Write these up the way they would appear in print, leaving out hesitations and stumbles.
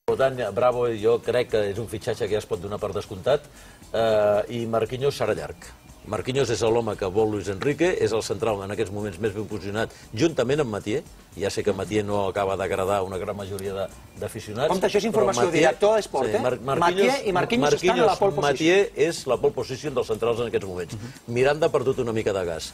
Per tant, Bravo, jo crec que és un fitxatge que ja es pot donar per descomptat, i Marquinhos serà llarg. Marquinhos és l'home que vol Luis Enrique, és el central en aquests moments més ben posicionat, juntament amb Mathieu. Ja sé que Mathieu no acaba d'agradar una gran majoria d'aficionats. Compte, això és informació director d'esport, eh? Mathieu i Marquinhos estan a la pole position. Mathieu és la pole position dels centrals en aquests moments. Miranda ha perdut una mica de gas.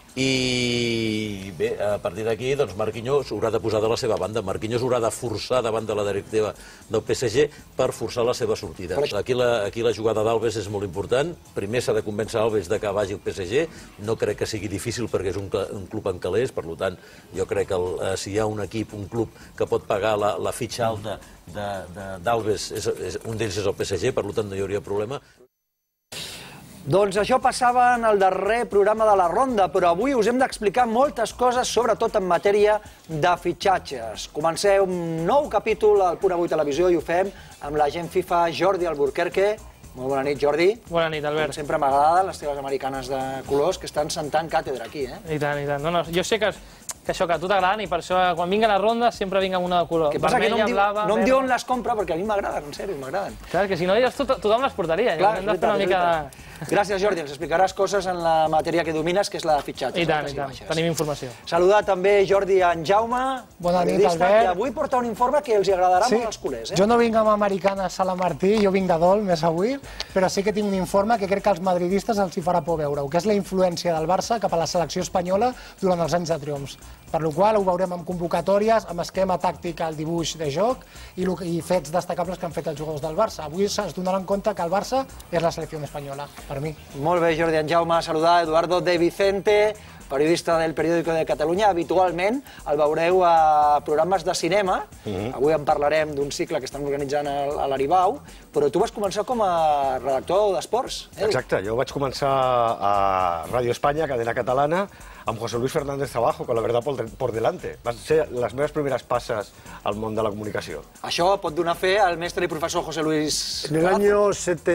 I bé, a partir d'aquí, doncs Marquinhos haurà de posar de la seva banda. Marquinhos haurà de forçar davant de la directiva del PSG per forçar la seva sortida. Aquí la jugada d'Alves és molt important. Primer s'ha de convèncer Alves de que vagi al PSG. No crec que sigui difícil perquè és un club en calés. Per tant, jo crec que si hi ha un equip, un club que pot pagar la fitxa alta d'Alves, un d'ells és el PSG, per tant no hi hauria problema. Doncs això passava en el darrer programa de la Ronda, però avui us hem d'explicar moltes coses, sobretot en matèria de fitxatges. Comencem un nou capítol al Punt Avui Televisió i ho fem amb l'agent FIFA Jordi Alburquerque. Molt bona nit, Jordi. Bona nit, Albert. Com sempre m'agraden les teves americanes de colors que estan sentant càtedra aquí, eh? I tant, i tant. No, jo sé que això que a tu t'agraden i per això quan vinga la ronda sempre vinga amb una de color. Que passa que no em diu on les compra perquè a mi m'agraden, en sèrio, m'agraden. Clar, que si no tothom les portaria. Clar, és veritat. Gràcies, Jordi. Ens explicaràs coses en la matèria que domines, que és la de fitxatges. I tant, i tant. Tenim informació. Saludar també, Jordi, en Jaume. Bona nit, Albert. Que avui porta un informe que els agradarà molt als culers. Jo no vinc amb americanes a la Martí, jo vinc de dol més avui, però sí que tinc un informe que crec que als madridistes els hi farà por veure-ho, que és la influència del Barça cap a la selecció espanyola durant els anys de triomfs. Per la qual ho veurem amb convocatòries, amb esquema tàctic al dibuix de joc i fets destacables que han fet els jugadors del Barça. Avui es donaran compte que el Barça és la selecció espanyola, per mi. Molt bé, Jordi, en Jaume, saludar Eduardo de Vicente, periodista del Periódico de Catalunya. Habitualment el veureu a programes de cinema. Avui en parlarem d'un cicle que estan organitzant a l'Aribau, però tu vas començar com a redactor d'esports. Exacte, jo vaig començar a Ràdio Espanya, cadena catalana, amb José Luis Fernández Trabajo, con la verdad por delante. Van ser les meves primeres passes al món de la comunicació. Això pot donar fe al mestre i professor José Luis. En el año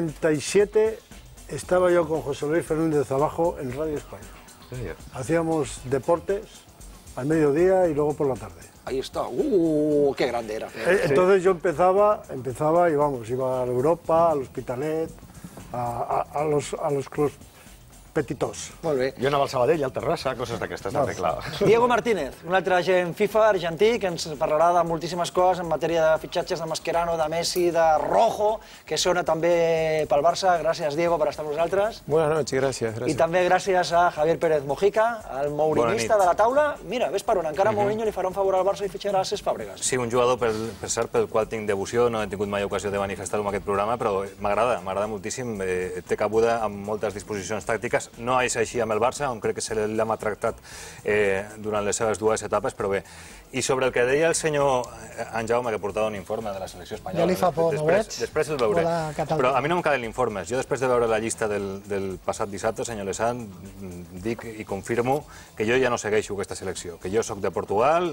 77 estaba yo con José Luis Fernández Trabajo en Radio España. Hacíamos deportes al mediodía y luego por la tarde. Ahí está. ¡Qué grande era! Entonces yo empezaba y vamos, iba a Europa, al Hospitalet, a los clubs petitos. Molt bé. Jo anava al Sabadell, al Terrassa, coses d'aquestes, també, clar. Diego Martínez, un altre agent FIFA argentí que ens parlarà de moltíssimes coses en matèria de fitxatges de Mascherano, de Messi, de Rojo, que sona també pel Barça. Gràcies, Diego, per estar amb nosaltres. Buenas noches, gracias. I també gràcies a Javier Pérez Mojica, el mourinista de la taula. Mira, ves per on, encara Mourinho li farà un favor al Barça i fitxarà Cesc Fàbregas. Sí, un jugador, per cert, pel qual tinc devoció, no he tingut mai ocasió de manifestar-ho en aquest programa, però m'agrada moltíssim, té cabuda amb moltes disposicions tàctiques. No és així amb el Barça, on crec que se l'ha maltractat durant les seves dues etapes, però bé. I sobre el que deia el senyor en Jaume, que portava un informe de la selecció espanyola... Ja li fa por, no ho veig? Després el veuré. Però a mi no em calen informes. Jo, després de veure la llista del passat dissabte, senyor Lesan, dic i confirmo que jo ja no segueixo aquesta selecció, que jo soc de Portugal,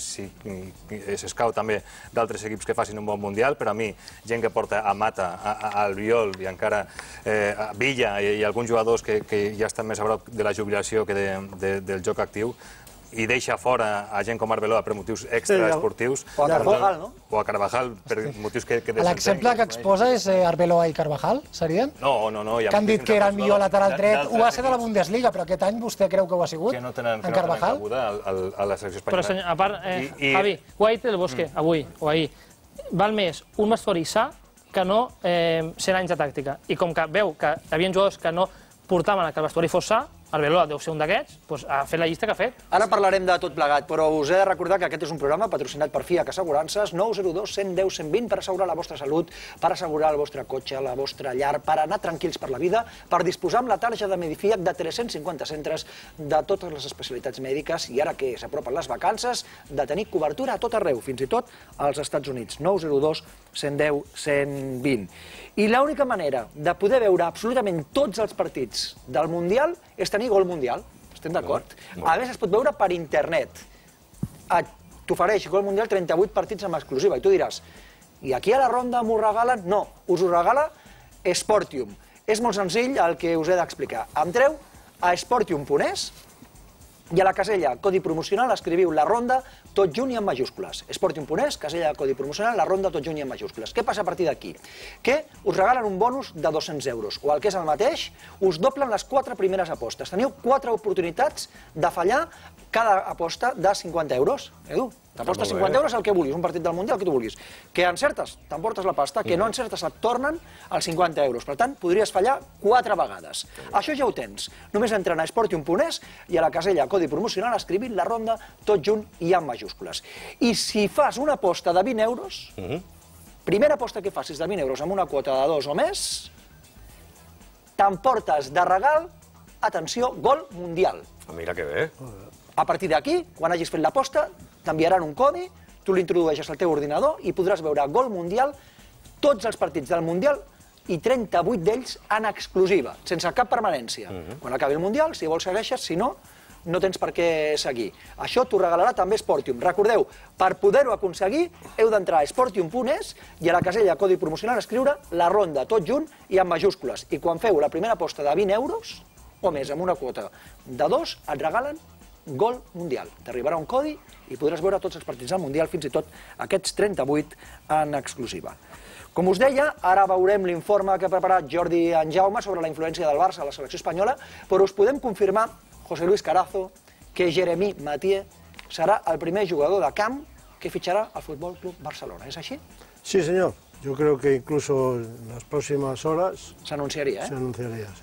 s'escau també d'altres equips que facin un bon mundial, però a mi, gent que porta a Mata, a Albiol i encara a Villa i alguns jugadors que ja estan més a prop de la jubilació que del joc actiu, i deixa fora a gent com Arbeloa per motius extraesportius. O a Carvajal, no? O a Carvajal per motius que l'exemple que exposa és Arbeloa i Carvajal, serien? No. Que han dit que era el millor lateral dret. Ho va ser de la Bundesliga, però aquest any vostè creu que ho ha sigut? Que no tenen cabuda a la selecció espanyola. Però, senyor, a part, Javi, ho ha dit el Bosque avui o ahir. Val més un vestuari sa que no 100 anys de tàctica. I com que veu que hi havia jugadors que no portaven que el vestuari fos sa, Arbeloa deu ser un d'aquests, doncs ha fet la llista que ha fet. Ara parlarem de tot plegat, però us he de recordar que aquest és un programa patrocinat per FIAC Assegurances, 902 110 120 per assegurar la vostra salut, per assegurar el vostre cotxe, la vostra llar, per anar tranquils per la vida, per disposar amb la tarja de Medifiac de 350 centres de totes les especialitats mèdiques i ara que s'apropen les vacances, de tenir cobertura a tot arreu, fins i tot als Estats Units, 902 110 120. I l'única manera de poder veure absolutament tots els partits del Mundial és tenir Gol Mundial. Estem d'acord? A més, es pot veure per internet. T'ofereix Gol Mundial 38 partits amb exclusiva. I tu diràs, i aquí a la Ronda m'ho regalen? No, us ho regala Sportium. És molt senzill el que us he d'explicar. Entreu a sportium.es i a la casella codi promocional escriviu la Ronda tot junt i en majúscules. Sportium.es, casella de codi promocional, la ronda tot junt i en majúscules. Què passa a partir d'aquí? Que us regalen un bonus de 200 euros, o el que és el mateix, us doblen les 4 primeres apostes. Teniu 4 oportunitats de fallar cada aposta de 50 euros. Edu, t'apostes 50 euros el que vulguis, un partit del Mundial, el que tu vulguis. Que encertes, t'emportes la pasta, que no encertes et tornen els 50 euros. Per tant, podries fallar 4 vegades. Això ja ho tens. Només entren a Sportium.es i a la casella codi promocional escrivint la ronda tot junt i en majúscules. I si fas una aposta de 20 euros, primera aposta que facis de 20 euros amb una quota de 2 o més, t'emportes de regal, atenció, gol mundial. Mira que bé. A partir d'aquí, quan hagis fet l'aposta, t'enviaran un codi, tu l'introdueixes al teu ordinador i podràs veure gol mundial, tots els partits del Mundial i 38 d'ells en exclusiva, sense cap permanència. Quan acabi el Mundial, si vols segueixes, si no, no tens per què seguir. Això t'ho regalarà també Sportium. Recordeu, per poder-ho aconseguir, heu d'entrar a Sportium.es i a la casella codi promocional escriure la ronda tot junt i en majúscules. I quan feu la primera aposta de 20 euros, o més, amb una quota de 2, et regalen gol mundial. T'arribarà un codi i podràs veure tots els partits del Mundial, fins i tot aquests 38 en exclusiva. Com us deia, ara veurem l'informe que ha preparat Jordi Anjaume sobre la influència del Barça a la selecció espanyola, però us podem confirmar, José Luis Carazo, que Jeremy Mathieu serà el primer jugador de camp que fichará al Fútbol Club Barcelona. ¿Es así? Sí, señor. Yo creo que incluso en las próximas horas... Se anunciaría, ¿eh? Se anunciaría, sí.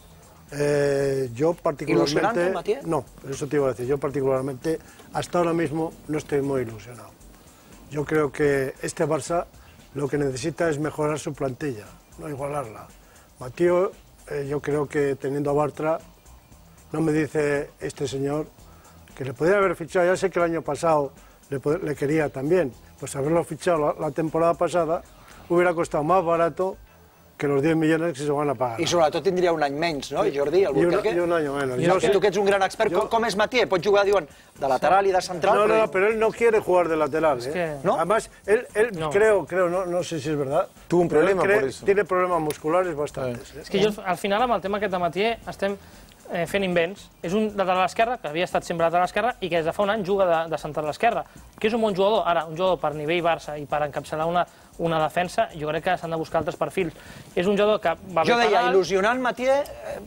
Yo particularmente... ¿Ilusionante, Mathieu? No, eso te iba a decir. Yo particularmente, hasta ahora mismo, no estoy muy ilusionado. Yo creo que este Barça lo que necesita es mejorar su plantilla, no igualarla. Mathieu, yo creo que teniendo a Bartra, no me dice este señor que le podría haber fichado. Ya sé que el año pasado le quería también, pues haberlo fichado la temporada pasada hubiera costado más barato que los 10 millones que se van a pagar. I sobretot tindria un any menys, no, Jordi? I un any menys. Tu que ets un gran expert, com és Mathieu? Pot jugar, diuen, de lateral i de central? No, pero él no quiere jugar de lateral. ¿No? Además, él creo, no sé si es verdad. Tuvo un problema por eso. Tiene problemas musculares bastantes. És que jo, al final, amb el tema aquest de Mathieu, estem fent invents. És un lateral esquerre, que havia estat sempre lateral esquerre, i que des de fa un any juga de central esquerre, que és un bon jugador. Ara, un jugador per nivell Barça i per encapçalar una defensa, jo crec que s'han de buscar altres perfils. És un jugador que va bé jo deia, per alt. il·lusionant Mathieu,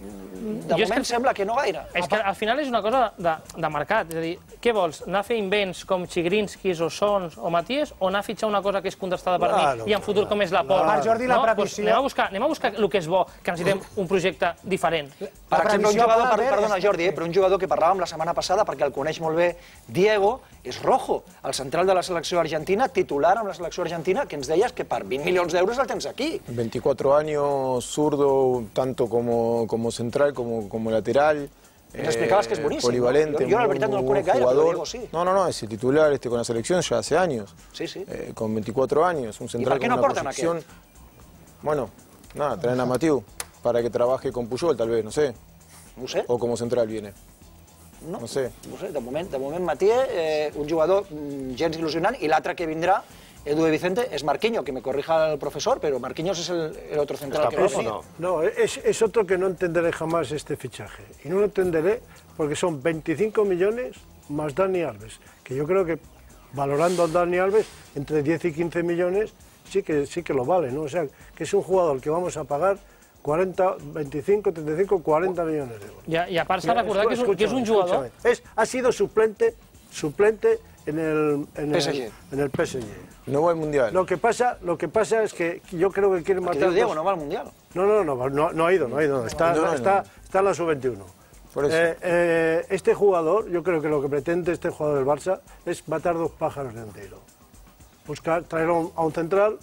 de moment sembla que no gaire. És que al final és una cosa de mercat, és a dir, què vols, anar a fer invents com Chigrinskis o Sons o Matías, o anar a fitxar una cosa que és contrastada per mi i en futur com és la Pol? Jordi, la previsió... Anem a buscar el que és bo, que necessitem un projecte diferent. Per exemple, un jugador, perdona Jordi, però un jugador que parlàvem la setmana passada, perquè el coneix molt bé Diego, és Rojo, el central de la selecció argentina, titular amb la selecció argentina, que ens deies que per 20 milions d'euros el tens aquí. 24 años, zurdo, tanto como central como lateral. Ens explicaves que és boníssim. Polivalente, jo la veritat no el conec gaire, però Diego sí. No, es el titular con la selección ya hace años. Sí, sí. Con 24 años, un central con una proyección. Bueno, nada, traen a Mathieu para que trabaje con Puyol, tal vez, no sé. No ho sé. O como central viene. No sé. De moment Mathieu, un jugador gens il·lusionant, i l'altre que vindrà, Edu de Vicente, es Marquinhos, que me corrija el profesor, pero Marquinhos es el otro central que va a venir. No, es otro que no entenderé jamás este fichaje. Y no lo entenderé porque son 25 millones más Dani Alves, que yo creo que valorando a Dani Alves entre 10 y 15 millones sí que lo vale, ¿no? O sea, que es un jugador que vamos a pagar 40, 25, 35, 40 millones de euros. I a part s'ha de recordar que és un jugador... Ha sido suplente en el PSG. No va al Mundial. Lo que pasa es que yo creo que quiere matar... Diego no va al Mundial. No ha ido. Está en la sub-21. Este jugador, yo creo que lo que pretende este jugador del Barça es matar 2 pájaros de un tiro. Traer a un central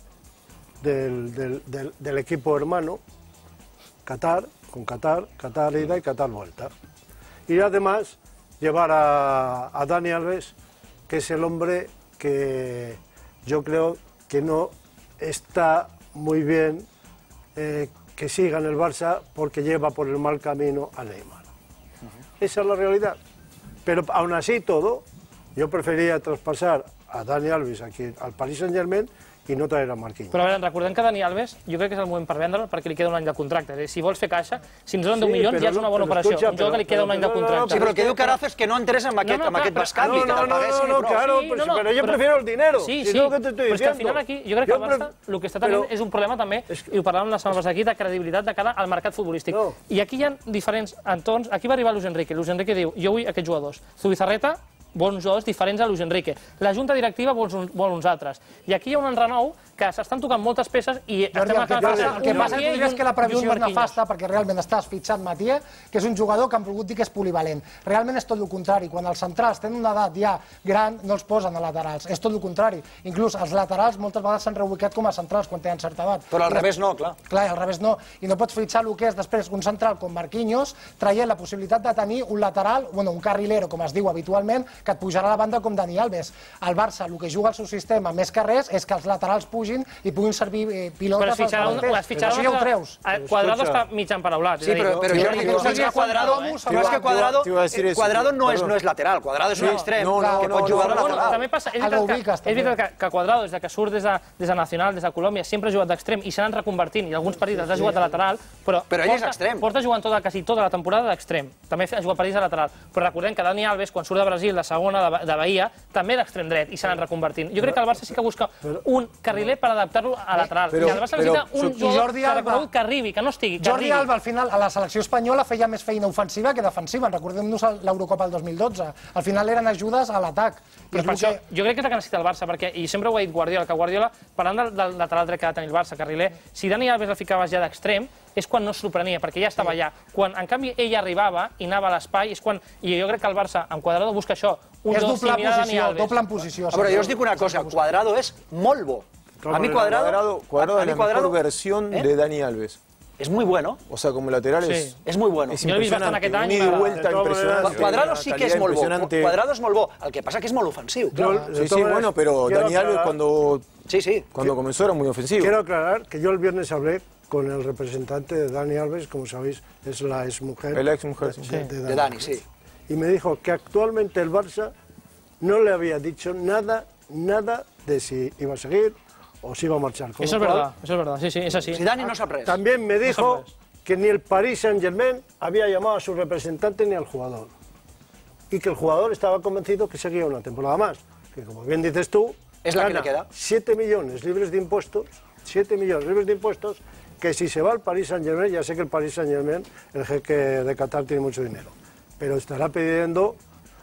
del equipo hermano, Qatar ida y Qatar vuelta. Y además llevar a Dani Alves, que es el hombre que yo creo que no está muy bien que siga en el Barça porque lleva por el mal camino a Neymar. Esa es la realidad. Pero aún así todo, yo prefería traspasar a Dani Alves aquí al Paris Saint-Germain i no traer a Marquinhos. Però a veure, recordem que Dani Alves, jo crec que és el moment per vendre'l perquè li queda un any de contracte. Si vols fer caixa, si ens donen 10 milions ja és una bona operació. Un jugador que li queda un any de contracte. Sí, però el que diu Carazo és que no entres en aquest bescanvi, que te'l paguessin i prou. Pero yo prefiero el dinero. Sí, sí, però és que al final aquí, jo crec que el Barça el que està tenint és un problema també, i ho parlàvem la setmana passada aquí, de credibilitat de cara al mercat futbolístic. I aquí hi ha diferents entorns. Aquí va arribar Luis Enrique. Luis Enrique diu, jo vull aquests jugadors. Zubizarreta, bons jugadors diferents a Luis Enrique. La junta directiva vol uns altres. I aquí hi ha un enrenou que s'estan tocant moltes peces i estem agafant el que passa és que la previsió és nefasta perquè realment estàs fitxant Mathieu, que és un jugador que han volgut dir que és polivalent. Realment és tot el contrari. Quan els centrals tenen una edat ja gran, no els posen a laterals. És tot el contrari. Inclús els laterals moltes vegades s'han reubicat com a centrals quan tenen certa edat. Però al revés no, clar. Clar, al revés no. I no pots fitxar el que és després un central com Marquinhos, traient la possibilitat de tenir un lateral, un carrilero, com es diu habitualment, que et pujarà a la banda com Dani Alves. El Barça, el que juga al seu sistema més que res és que els laterals pugin i puguin servir pilotes als davanters. Això ja ho treus. Quadrado està mig emparaulat. Sí, però Jordi, tu saps que Cuadrado no és lateral, Cuadrado és un extrem que pot jugar a lateral. També passa, és veritat que Cuadrado, des que surt des de Nacional, des de Colòmbia, sempre ha jugat d'extrem i s'ha anat reconvertint, i alguns partits ha jugat de lateral, però ell és extrem. Porta jugant quasi tota la temporada d'extrem. També ha jugat partits de lateral. Però recordem que Dani Alves, quan surt de Brasil, de segona, de Bahia, també d'extrem dret, i s'ha anat reconvertint. Jo crec que el Barça sí que busca un carriler per adaptar-lo a lateral. I el Barça necessita un jugador que arribi, que no estigui, que arribi. Jordi Alba, al final, a la selecció espanyola feia més feina ofensiva que defensiva. Recordem-nos l'Eurocopa del 2012. Al final eren ajudes a l'atac. Però per això, jo crec que és el que necessita el Barça, perquè, i sempre ho ha dit Guardiola, que Guardiola, parlant del lateral dret que ha de tenir el Barça, carriler, si Dani Alves el ficaves ja d'extrem, és quan no es sorprenia, perquè ja estava allà. Quan, en canvi, ell arribava i anava a l'espai, és quan... I jo crec que el Barça, amb Cuadrado, busca això. És doble en posició. Però jo us dic una cosa, Cuadrado és molt bo. A mi Cuadrado es la mejor versión de Dani Alves. Es muy bueno. O sea, como lateral es muy bueno. Es impresionante. Un ida y vuelta impresionante. Cuadrado sí que es molt bo. Cuadrado es molt bo. El que pasa que es molt ofensiu. Sí, bueno, pero Dani Alves cuando comenzó era muy ofensivo. Quiero aclarar que yo el viernes hablé con el representante de Dani Alves, como sabéis, es la exmujer. La exmujer, sí. De Dani, sí. Y me dijo que actualmente el Barça no le había dicho nada de si iba a seguir o si iba a marchar. Eso es verdad, sí, es así. Si Dani no se apresa. También me dijo que ni el Paris Saint-Germain había llamado a su representante ni al jugador. Y que el jugador estaba convencido que seguía una temporada más. Que como bien dices tú, es la que le queda. 7 millones libres de impuestos, 7 millones libres de impuestos, que si se va al Paris Saint-Germain, ya sé que el Paris Saint-Germain, el jeque de Qatar, tiene mucho dinero, pero estará pidiendo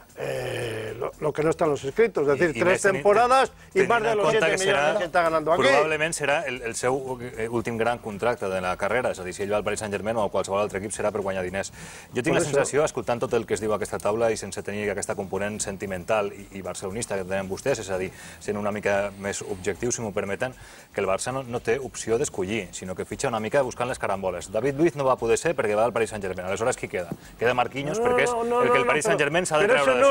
lo que no está en los escritos, es decir, 3 temporadas i més de los 7 milions que està ganando aquí. Probablement serà el seu últim gran contracte de la carrera, és a dir, si ell va al Paris Saint-Germain o a qualsevol altre equip serà per guanyar diners. Jo tinc la sensació, escoltant tot el que es diu a aquesta taula i sense tenir aquesta component sentimental i barcelonista que tenen vostès, és a dir, sent una mica més objectiu, si m'ho permeten, que el Barça no té opció d'escollir, sinó que fitxa una mica buscant les caramboles. David Luiz no va poder ser perquè va al Paris Saint-Germain. Aleshores, qui queda? Queda Marquinhos perquè és el que el Paris Saint-Germain s'ha de treure de sobre.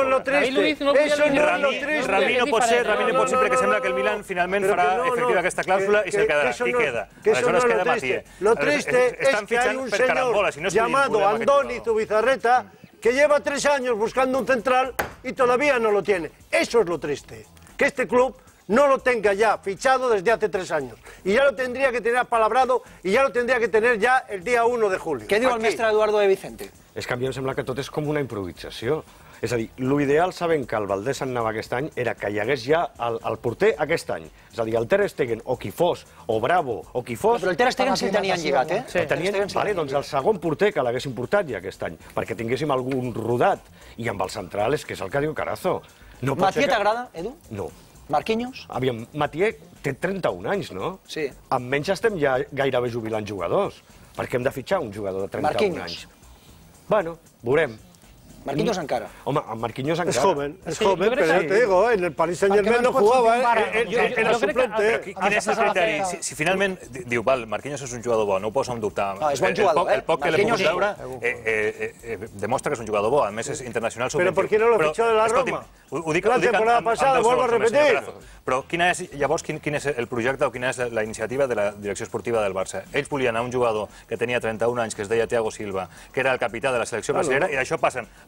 Rami no pot ser perquè sembla que el Milan finalment farà efectiva aquesta clàusula i se quedarà. Qui queda? Aleshores queda Mathieu. Lo triste es que hay un señor llamado Andoni Zubizarreta que lleva 3 años buscando un central y todavía no lo tiene. Eso es lo triste, que este club no lo tenga ya fichado desde hace 3 años. Y ya lo tendría que tener apalabrado y ya lo tendría que tener ya el día 1 de julio. Què diu el mestre Eduardo de Vicente? És que a mi em sembla que tot és com una improvisació. És a dir, l'ideal, sabent que el Valdés anava aquest any, era que hi hagués ja el porter aquest any. És a dir, el Ter Stegen, o qui fos, o Bravo, o qui fos... Però el Ter Stegen sí el tenien lligat, eh? Vale, doncs el segon porter que l'haguessin portat ja aquest any, perquè tinguéssim algun rodat. I amb el central és que és el que diu Carazo. Mathieu t'agrada, Edu? No. Marquinhos? Aviam, Mathieu té 31 anys, no? Sí. Amb menys estem ja gairebé jubilant jugadors, perquè hem de fitxar un jugador de 31 anys. Bueno, veurem. Marquinhos encara. Home, Marquinhos encara. Es joven, pero ya te digo, en el Paris Saint-Germain no jugava, era suplente. Quin és el criteri? Si finalment diu, val, Marquinhos és un jugador bo, no ho posa en dubte. No, és bon jugador, el poc que l'he pogut veure demostra que és un jugador bo, a més és internacional Pero ¿por qué no lo fichó de la Roma? La temporada pasada, vuelvo a repetir. Però llavors quin és el projecte o quina és la iniciativa de la direcció esportiva del Barça? Ells volien un jugador que tenia 31 anys, que es deia Thiago Silva, que era el capità de la selecció brasilera, i d'això passen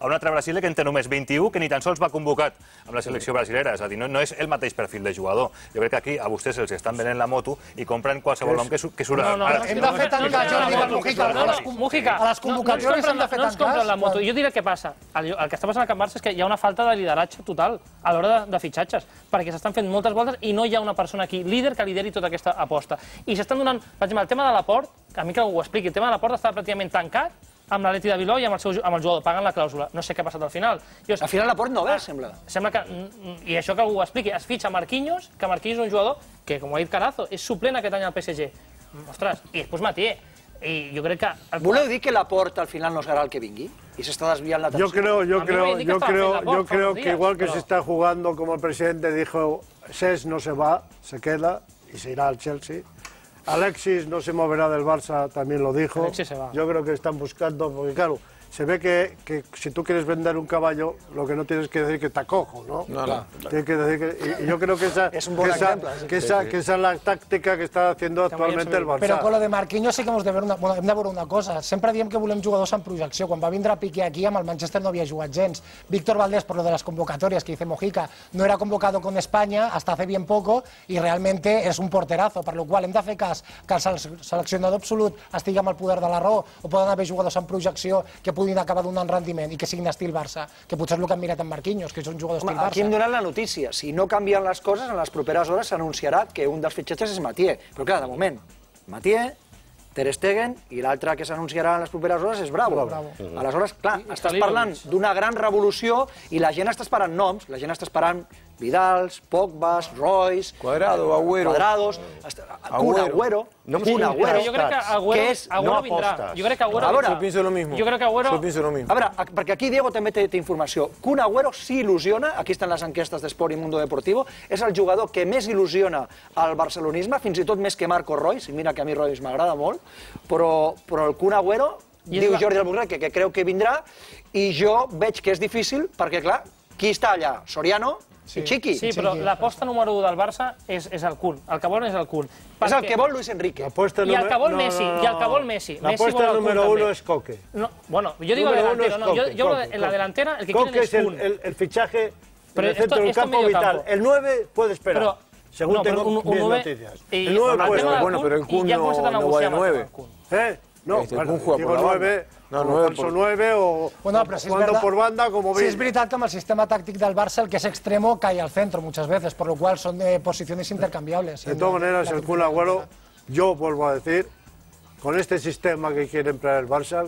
a un altre brasiler que en té només 21, que ni tan sols va convocat amb la selecció brasilera. És a dir, no és el mateix perfil de jugador. Jo crec que aquí a vostès els estan venent la moto i compren qualsevol nom que surt. No, hem de fer tancar, Jordi, per Mujica. A les convocatòries hem de fer no ens compren la moto. Jo diré què passa. El que està passant al Camp Barça és que hi ha una falta de lideratge total a l'hora de fitxatges, perquè s'estan fent moltes voltes i no hi ha una persona aquí líder que lideri tota aquesta aposta. I s'estan donant, per exemple, el tema de l'Aport, a mi que ho expliqui, el tema de l'Aport està pràcticament tancat amb l'Atleti de Bilbao i amb el jugador, pagant la clàusula. No sé què ha passat al final. Al final l'Aport no ve, sembla. Sembla que, i això que ho expliqui, es fitxa Marquinhos, que Marquinhos és un jugador que, com ha dit Carazo, és suplent aquest any al PSG. Ostres, i després Matié. I jo crec que... Voleu dir que l'Aport al final no serà el que vingui? ¿Y se está desviando la atención? Yo creo que igual que se está jugando, como el presidente dijo, Cesc no se va, se queda y se irá al Chelsea. Alexis no se moverá del Barça, también lo dijo. Alexis se va. Yo creo que están buscando, porque claro, se ve que si tú quieres vender un caballo, lo que no tienes que decir que está cojo, ¿no? No. Tienes que decir que... Y yo creo que esa es la táctica que está haciendo actualmente el Barça. Però con lo de Marquinhos sí que hem de veure una cosa. Sempre diem que volem jugadors en projecció. Quan va vindre Piqué aquí, amb el Manchester no havia jugat gens. Víctor Valdés, por lo de las convocatorias que dice Mojica, no era convocado con España hasta hace bien poco y realmente es un porterazo, per lo qual hem de fer cas que el seleccionador absolut estigui amb el poder de la raó o poden haver jugadors en projecció que puguin acabar donant rendiment i que siguin estil Barça, que potser és el que han mirat en Marquinhos, que és un jugador estil Barça. Aquí hem donat la notícia. Si no canvien les coses, en les properes hores s'anunciarà que un dels fitxatges és Matié. Però clar, de moment, Matié, Ter Stegen i l'altre que s'anunciarà en les properes hores és Bravo. Aleshores, clar, estàs parlant d'una gran revolució i la gent està esperant noms, la gent està esperant Vidals, Pogbas, Royce... Cuadrado, Agüero... Cuadrados... Kun Agüero... Kun Agüero... Jo crec que Agüero vindrà. Jo crec que Agüero... Yo pienso lo mismo. Jo crec que Agüero... Yo pienso lo mismo. A veure, perquè aquí Diego també té informació. Kun Agüero s'il·lusiona, aquí estan les enquestes d'Esport i Mundo Deportivo, és el jugador que més il·lusiona al barcelonisme, fins i tot més que Marco Royce, i mira que a mi Royce m'agrada molt, però el Kun Agüero, diu Jordi Albuquerque, que creu que vindrà, i jo veig que és difícil, perquè clar, qui està allà? Soriano? I Chiqui. Sí, però l'aposta número 1 del Barça és el Kun. El que volen és el Kun. És el que vol Luis Enrique. I el que vol Messi. I el que vol Messi. L'aposta número 1 es Coque. Bueno, yo digo delantero. Yo en la delantera el que quieren es Kun. Coque es el fichaje en el centro del campo vital. El 9 puede esperar. Según tengo bien noticias. El 9 puede esperar. Bueno, pero el Kun no va de 9. No, digo 9, falso 9 o jugando por banda, como bien. Sí, es verdad que amb el sistema táctico del Barça el que es extremo cae al centro muchas veces, por lo cual son posiciones intercambiables. De todas maneras, el Kun Agüero, yo vuelvo a decir, con este sistema que quiere emplear el Barça,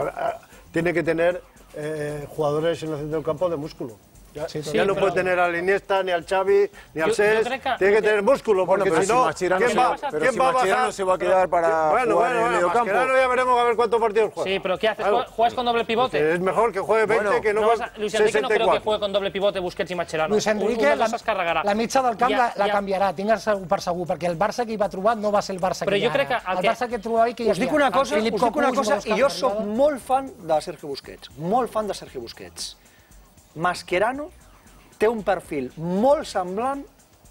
tiene que tener jugadores en el centro del campo de músculo. Ya no puede tener al Iniesta, ni al Xavi, ni al Cesc, tiene que tener músculo, porque si no, ¿quién va a bajar? Se va a quedar para jugar en el medio campo. Mascherano ya veremos a ver cuántos partidos juega. Sí, pero ¿qué haces? ¿Juegas con doble pivote? Es mejor que juegue 20 que no Luis Enrique no creo que juegue con doble pivote Busquets i Mascherano. Luis Enrique la mitja del camp la canviarà, tingues per segur, perquè el Barça que hi va trobar no va ser el Barça que hi ha ara. El Barça que trobava i que hi havia. Us dic una cosa, i jo soc molt fan de Sergio Busquets, molt fan de Sergio Busquets. Mascherano té un perfil molt semblant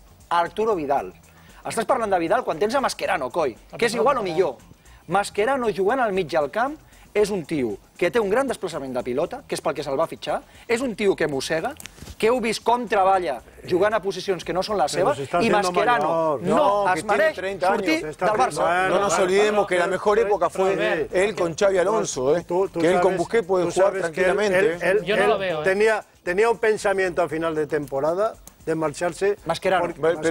a Arturo Vidal. Estàs parlant de Vidal quan tens a Mascherano, coi, que és igual o millor. Mascherano jugant al mig del camp és un tio que té un gran desplaçament de pilota, que és pel que se'l va fitxar, és un tio que mossega, que heu vist com treballa jugant a posicions que no són les seves, i Mascherano no es mereix sortir del Barça. No nos olvidemos que la mejor época fue él con Xavi Alonso, que él con Busquets puede jugar tranquilamente. Yo no lo veo. Tenía un pensamiento a final de temporada de marcharse Mascherano,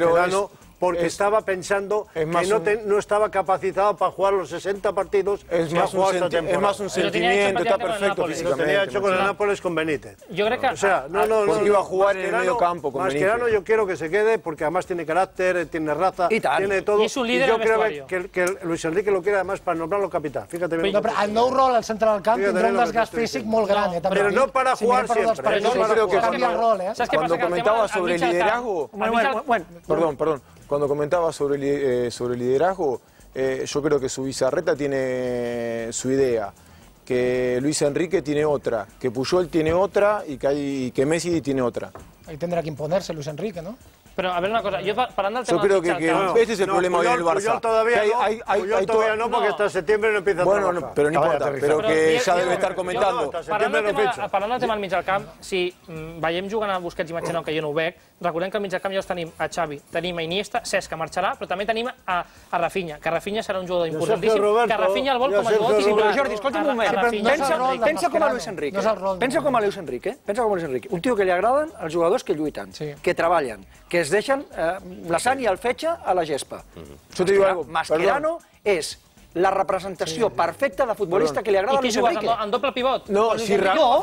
porque estaba pensando que no estaba capacitado para jugar los 60 partidos. Es más un sentimiento, está perfecto físicamente. Lo tenía hecho con el Nápoles con Benítez. Yo creo que... O sea, porque iba a jugar en el medio campo con Benítez. Mascherano yo quiero que se quede porque además tiene carácter, tiene raza, tiene todo. Y es un líder yo creo que Luis Enrique lo quiere además para nombrarlo capitán. Fíjate bien. No, però el nou rol al centre del camp tindrà un desgast físic molt gran. Pero no para jugar siempre. Cuando comentaba sobre el liderazgo... Perdón. Cuando comentaba sobre liderazgo, yo creo que su Bizarreta tiene su idea, que Luis Enrique tiene otra, que Puyol tiene otra y que Messi tiene otra. Ahí tendrá que imponerse Luis Enrique, ¿no? Pero, a ver una cosa, yo parando del Yo tema... creo que este es el problema hoy del Barça. Puyol todavía no, porque hasta septiembre no empieza a trabajar. Bueno, pero no importa, pero que ya debe estar comentando. Parlant del tema del mig del camp, si veiem jugant a Busquets i Mascherano, que jo no ho veig, recordem que al mig del camp ja tenim a Xavi, tenim a Iniesta, Cesc, que marxarà, però també tenim a Rafinha, que Rafinha serà un jugador importantíssim, que Rafinha el vol com a jugador titular. Jordi, escolta un moment, pensa com a Luis Enrique. Pensa com a Luis Enrique. Un tio que li agraden els jugadors que lluiten, que treballen, que es deixen la sang i el fetge a la gespa. Mascherano és la representació perfecta de futbolista que li agrada a Luis Enrique. I qui jugues en doble pivot? No, si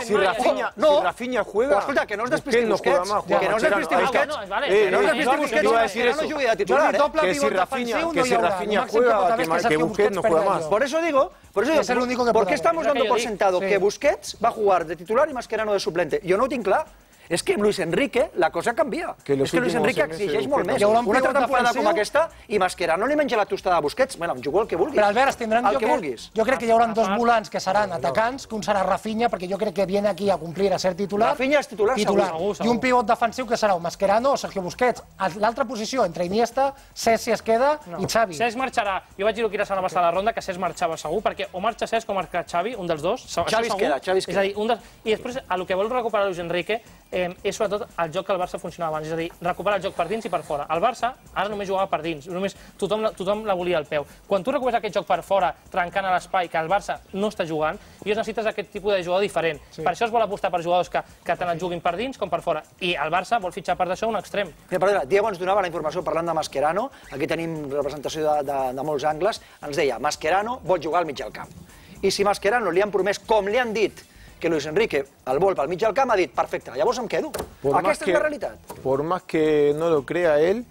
Rafinha juega... Escolta, que no es despisti Busquets. Que no es despisti Busquets. Que no es despisti Busquets. Mascherano jugui de titular. Que si Rafinha juega, que Busquets no juega más. Por eso digo, ¿por qué estamos dando por sentado que Busquets va a jugar de titular y Mascherano de suplente? Jo no ho tinc clar. És que amb Luis Enrique la cosa canvia. És que Luis Enrique exigeix molt més. Una altra temporada com aquesta i Mascherano li menja la tostada a Busquets. Bueno, em jugo el que vulguis. Però Albert, es tindran jo crec que hi haurà dos volants que seran atacants, que un serà Rafinha, perquè jo crec que viene aquí a complir a ser titular. Rafinha és titular, segur. I un pivot defensiu que serà o Mascherano o Sergio Busquets. L'altra posició, entre Iniesta, Cesc si es queda, i Xavi. Cesc marxarà. Jo vaig dir-ho aquí la setmana passada a la ronda, que Cesc marxava segur, perquè o marxa Cesc o marxa Xavi, un dels dos. Xavi es queda. És a dir, i després el que vol recuperar Luis Enrique és sobretot el joc que el Barça funcionava abans, és a dir, recuperar el joc per dins i per fora. El Barça ara només jugava per dins, només tothom la volia al peu. Quan tu recuperes aquest joc per fora, trencant a l'espai, que el Barça no està jugant, i necessites aquest tipus de jugador diferent. Per això es vol apostar per jugadors que tant et juguin per dins com per fora. I el Barça vol fitxar per d'això un extrem. Diego ens donava la informació parlant de Mascherano, aquí tenim representació de molts angles, ens deia, Mascherano vol jugar al mig del camp. I si Mascherano li han promès, com li han dit, que Luis Enrique el vol pel mig del camp, ha dit, perfecte, llavors em quedo. Aquesta és la realitat. Por más que no lo crea él,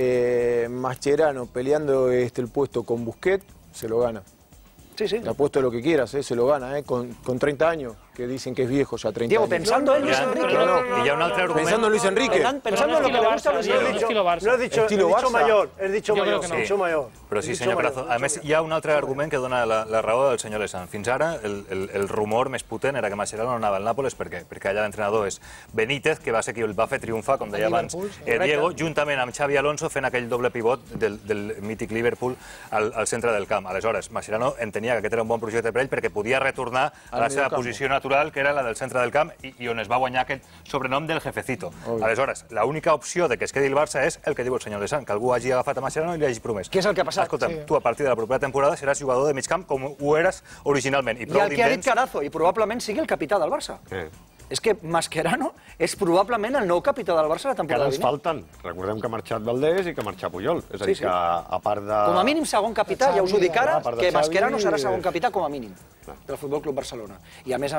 Mascherano peleando el puesto con Busquets, se lo gana. Sí, sí. Le apuesto lo que quieras, se lo gana, con 30 años, que dicen que es viejo ya, 30 Diego, años. pensando en Luis Enrique. Y ya un otro argumento. Pensando en Luis Enrique. Pensando en lo que le gusta a Luis Enrique. No he dicho mayor, he dicho mayor. Però sí, senyor Carazo. A més, hi ha un altre argument que dona la raó del senyor Lesan. Fins ara, el rumor més potent era que Mascherano no anava al Nàpoles. Per què? Perquè allà l'entrenador és Benítez, que va ser qui el va fer triomfar, com deia abans Diego, juntament amb Xavi Alonso fent aquell doble pivot del mític Liverpool al centre del camp. Aleshores, Mascherano entenia que aquest era un bon projecte per ell perquè podia retornar a la seva posició natural, que era la del centre del camp, i on es va guanyar aquest sobrenom del jefecito. Aleshores, l'única opció de que es quedi el Barça és el que diu el senyor Lesan, que algú hagi agafat a Mascherano i li hagi promès. Què és el que ha passat? Escolta'm, tu a partir de la propera temporada seràs jugador de mig camp com ho eres originalment. I el que ha dit Carazo, i probablement sigui el capità del Barça. És que Mascherano és probablement el nou capità del Barça la temporada vinent. Que ara ens falten. Recordem que ha marxat Valdés i que ha marxat Puyol. És a dir, que a part de... Com a mínim segon capità, ja us ho dic ara, que Mascherano serà segon capità com a mínim del Futbol Club Barcelona. I a més,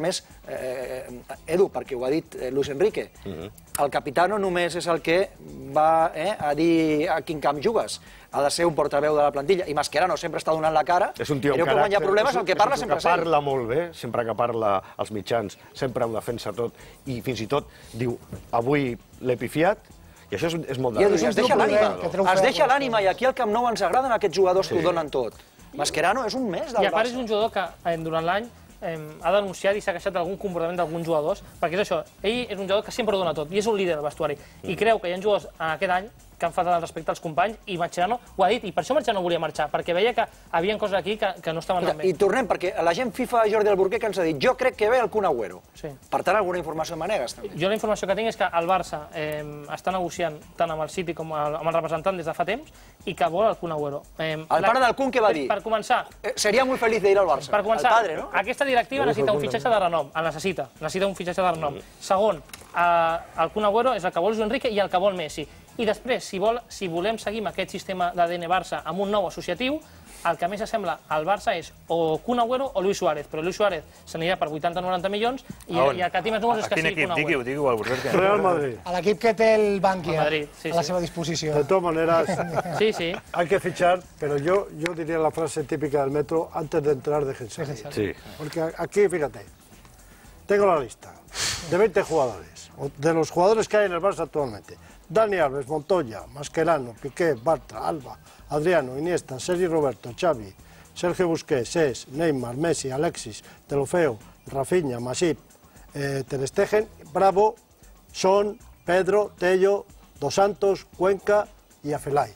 Edu, perquè ho ha dit Luis Enrique, el capità no només és el que va a dir a quin camp jugues, ha de ser un portaveu de la plantilla, i Mascherano sempre està donant la cara, és un tio amb quan hi ha problemes el que parla sempre és ell. Parla molt bé, sempre que parla als mitjans, sempre ho defensa tot, i fins i tot diu, avui l'he pifiat, i això és molt de... I es deixa l'ànima, i aquí al Camp Nou ens agraden aquests jugadors que ho donen tot. Mascherano és un mes del Barça. I a part és un jugador que durant l'any ha denunciat i s'ha queixat d'algun comportament d'alguns jugadors, perquè és això, ell és un jugador que sempre ho dona tot, i és un líder del vestuari, i creu que hi ha jugadors aquest any que han faltat el respecte als companys, i Mascherano ho ha dit, i per això Mascherano volia marxar, perquè veia que hi havia coses aquí que no estaven tan bé. I tornem, perquè la gent FIFA Jordi Alburquerque ens ha dit, jo crec que ve el Kun Agüero. Per tant, alguna informació manegues, també. Jo la informació que tinc és que el Barça està negociant tant amb el City com amb el representant des de fa temps, i que vol el Kun Agüero. El pare del Kun què va dir? Per començar... Seria molt feliç d'ir al Barça. Per començar, aquesta directiva necessita un fitxatge de renom, el necessita un fitxatge de renom. Segon, el Kun Agüero és el que vol Luis Enrique i el que vol Messi. I després, si volem seguir amb aquest sistema d'ADN Barça amb un nou associatiu, el que més assembla al Barça és o Kun Agüero o Luis Suárez, però Luis Suárez s'anirà per 80-90 milions i el que té més números és que sigui Kun Agüero. Digui'ho, Alburquerque. Real Madrid. A l'equip que té el Bankia a la seva disposició. De todas maneras, sí. hay que fichar, pero yo diría la frase típica del Metro, antes de entrar, déjense. Sí. Porque aquí, fíjate, tengo la lista de 20 jugadores, de los jugadores que hay en el Barça actualmente. Dani Alves, Montoya, Mascherano, Piqué, Bartra, Alba, Adriano, Iniesta, Sergi Roberto, Xavi, Sergio Busquets, Cesc, Neymar, Messi, Alexis, Deulofeu, Rafinha, Masip, Ter Stegen, Bravo, Son, Pedro, Tello, Dos Santos, Cuenca y Afelay.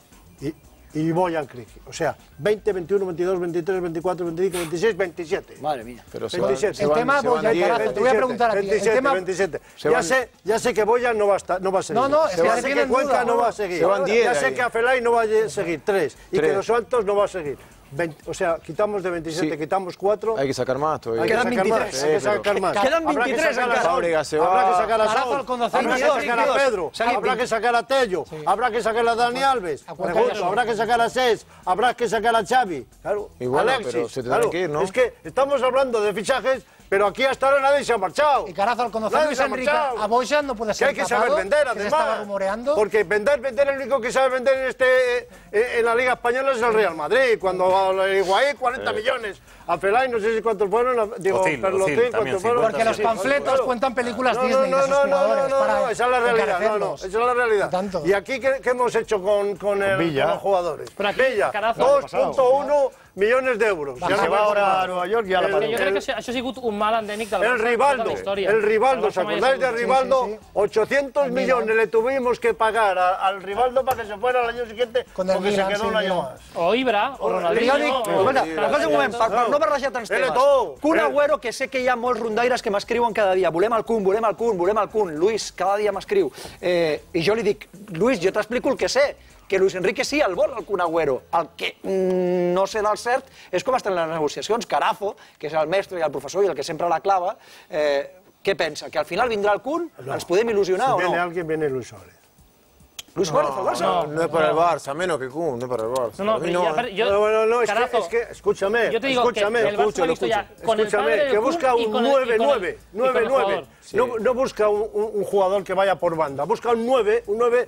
Y Boyan Kriki. O sea, 20, 21, 22, 23, 24, 25, 26, 27. Madre mía. Pero 27. El tema Boyan, Carazo, te voy a preguntar a ti. 27. Ya sé que Boyan no va a seguir. No, es que ya sé que Cuenca no va a seguir. Ya sé que Afelay no va a seguir, 3. Y que Dos Santos no va a seguir. O sea, quitamos de 27, quitamos 4. Hay que sacar más todavía. Quedan 23. Hay que sacar más. Quedan 23 en casa. Habrá que sacar a Saúl, habrá que sacar a Pedro, habrá que sacar a Tello, habrá que sacar a Dani Alves, habrá que sacar a Cés, habrá que sacar a Xavi, claro, Alexis. Pero que ir, ¿no? Es que estamos hablando de fichajes, pero aquí hasta ahora nadie se ha marchado. Y Carazo, al conocer a Luis Enrique, a Boyan no puede ser que hay que saber vender, además. Porque vender, el único que sabe vender en la Liga Española es el Real Madrid. Cuando Higuaín, 40 millones. A Felay, no sé si cuántos fueron. Digo, Perlotín, ¿cuántos fueron? Porque los panfletos cuentan películas Disney de sus jugadores. No, esa es la realidad. Esa es la realidad. ¿Y aquí qué hemos hecho con los jugadores? Villa, 2.1 millones de euros. Se va ahora a Nueva York y a la Jo crec que això ha sigut un mal endèmic del Barça de la història. El Rivaldo, ¿os acordáis de Rivaldo? 800 millones le tuvimos que pagar al Rivaldo para que se fuera al año siguiente porque se quedó un año más. O Ibra, o Ronaldinho. Escolta un moment, per no barrejar tants temes. Kun Agüero, que sé que hi ha molts rondaires que m'escriuen cada dia. Volem el Kun, volem el Kun, volem el Kun. Luis, cada dia m'escriu. I jo li dic, Luis, jo t'explico el que sé. Que Luis Enrique sí el vol, el Kun Agüero. El que no sé del cert és com estan les negociacions. Carazo, que és el mestre i el professor i el que sempre la clava, què pensa? Que al final vindrà el Kun? Ens podem il·lusionar o no? Si viene alguien, viene Luis Suárez. Luis Suárez al Barça. No es para el Barça, menos que Kun, no es para el Barça. No, es que, escúchame, yo te digo que el Barça ha visto ya con el padre del que Kun busca un 9-9. Sí. No busca un jugador que vaya por banda, busca un 9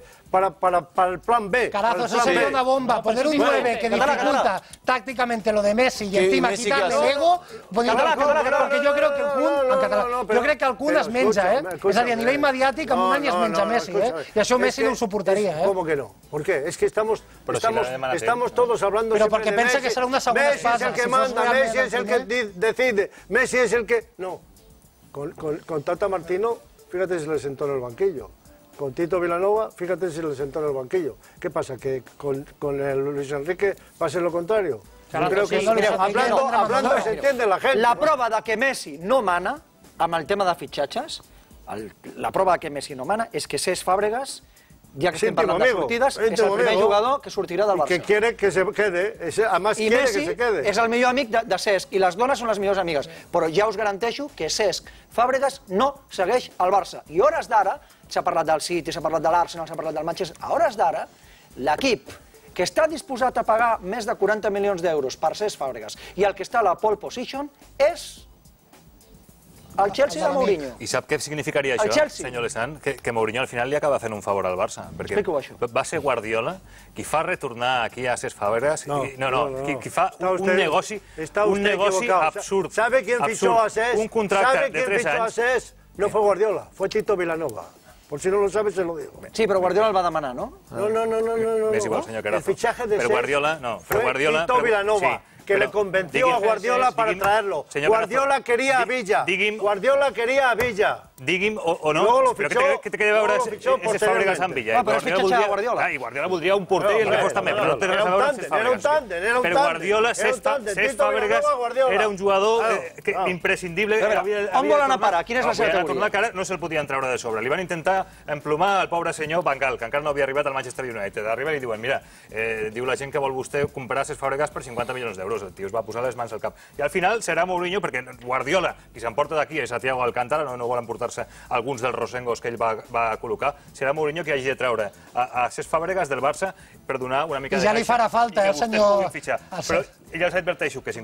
para el plan B. Carazo, eso sería una bomba. Poner un 9 que dificulta tácticamente lo de Messi y encima quitarle el ego. Porque yo creo que el Kun, jo crec que el Kun es menja, És a dir, a nivell mediàtic, en un any es menja Messi, I això Messi no ho suportaria, ¿Cómo que no? ¿Por qué? Es que estamos todos hablando pero siempre porque de piensa Messi. que será una segunda Messi fase. es el que manda, Messi es el que decide, Messi es el que... No, con Tata Martino, fíjate si le sentó en el banquillo. Con Tito Vilanova, fíjate si le sentó en el banquillo. ¿Qué pasa? ¿Que con el Luis Enrique va a ser lo contrario? Claro, creo que hablando se entiende la gente. La prova de que Messi no mana, amb el tema de fitxatges, la prova de que Messi no mana és que Cesc Fàbregas, ja que estem parlant de sortides, és el primer jugador que sortirà del Barça. Que quiere que se quede, además quiere que se quede. I Messi és el millor amic de Cesc, i les dones són les millors amigues. Però ja us garanteixo que Cesc Fàbregas no segueix al Barça. I a hores d'ara, s'ha parlat del City, s'ha parlat de l'Arsenal, s'ha parlat del Manchester, a hores d'ara, l'equip que està disposat a pagar més de 40 milions d'euros per Cesc Fàbregas i el que està a la pole position és el Chelsea de Mourinho. I sap què significaria això, senyor Lesan? Que Mourinho al final li acaba fent un favor al Barça. Explico això. Va ser Guardiola qui fa retornar aquí a Cesc Fàbregas. Qui fa un negoci absurd. ¿Sabe quién fichó a Cesc? Un contracte de 3 anys. No fue Guardiola, fue Tito Vilanova. Por si no lo sabes, se lo digo. Sí, però Guardiola el va demanar, no? No. És igual, senyor Carazo. El fichaje de Cesc fue Tito Vilanova. Que le convenció a Guardiola para traerlo. Guardiola quería a Villa. Guardiola quería a Villa. Digui'm o no, però què té a veure Cesc Fàbregas amb Villa? Però és fitxatge de Guardiola. I Guardiola voldria un porter i el Lejos també, però no té res a veure amb Cesc Fàbregas. Però Guardiola, Cesc Fàbregas, era un jugador imprescindible. On volen anar a parar? Quina és la seva teoria? No se'l podien treure de sobre. Li van intentar emplomar el pobre senyor Van Gaal, que encara no havia arribat al Manchester United. Arriba i li diuen, mira, diu la gent que vol vostè comprar Cesc Fàbregas per 50 milions d'euros. El tio es va posar les mans al cap. I al final serà Mourinho, perquè Guardiola, qui s'emporta d'aquí és a Thiago Alcántara, no volen portar-se alguns dels rosengos que ell va col·locar, serà Mourinho qui hagi de treure a Cesc Fàbregas del Barça per donar una mica de caixa. I ja li farà falta, senyor... Però ja els adverteixo que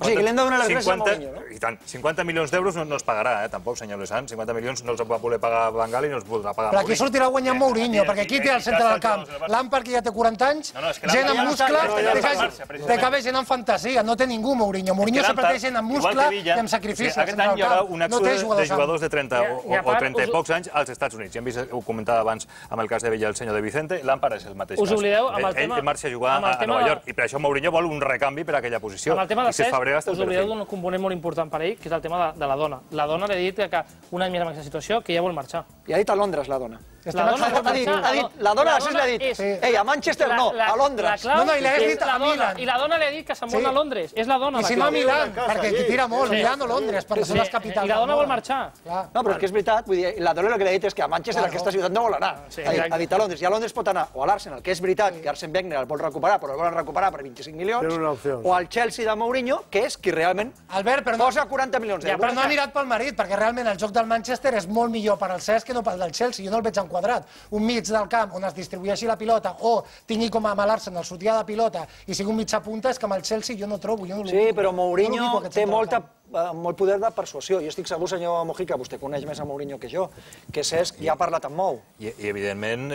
50 milions d'euros no es pagarà, tampoc, senyor Lesan. 50 milions no els va voler pagar Van Gaal i no els voldrà pagar Mourinho. Però aquí sortirà guanyant Mourinho, perquè aquí té al centre del camp Lampard, que ja té 40 anys, gent amb muscle, té que haver gent amb fantasia, no té ningú Mourinho. Mourinho sempre té gent amb muscle i amb sacrifici. Aquest any hi haurà un èxode de jugadors de 30 o 30 i pocs anys als Estats Units. Ja hem vist, ho comentava abans amb el cas de Villa, el senyor de Vicente, Lampard és el mateix cas. Us oblideu amb el tema... Ell marxa a jugar a Nova York i per això Mourinho vol un recanvi per a aquella posició. Amb el tema de Cesc, us oblideu d'un component molt important per ell, que és el tema de la dona. La dona li ha dit que un any més amb aquesta situació que ja vol marxar. I ha dit a Londres, la dona. La dona de 6 li ha dit, ei, a Manchester no, a Londres. No, i l'ha dit a Milan. I la dona li ha dit que se'n vol a Londres. És la dona. I si no a Milan, perquè qui tira molt, Milan o Londres, perquè són les capitals. I la dona vol marxar. No, però és que és veritat, vull dir, la dona el que li ha dit és que a Manchester, aquesta ciutat, no vol anar. Ha dit a Londres. I a Londres pot anar o a l'Arsenal, que és veritat que Arsène Wenger el vol recuperar, però el volen recuperar per 25 milions, o al Chelsea de Mourinho, que és qui realment posa 40 milions d'euros. Però no ha mirat pel marit, perquè realment el joc del Manchester és molt millor per al Cesc que no pel del Chelsea. Jo no el veig enquadrat. Un mig del camp on es distribueixi la pilota o tingui com a l'Arsenal sortida de pilota i sigui un mitja punta, és que amb el Chelsea jo no trobo. Sí, però Mourinho té molt poder de persuasió. Jo estic segur, senyor Mojica, vostè coneix més a Mourinho que jo, que Cesc ja ha parlat amb Mou. I evidentment,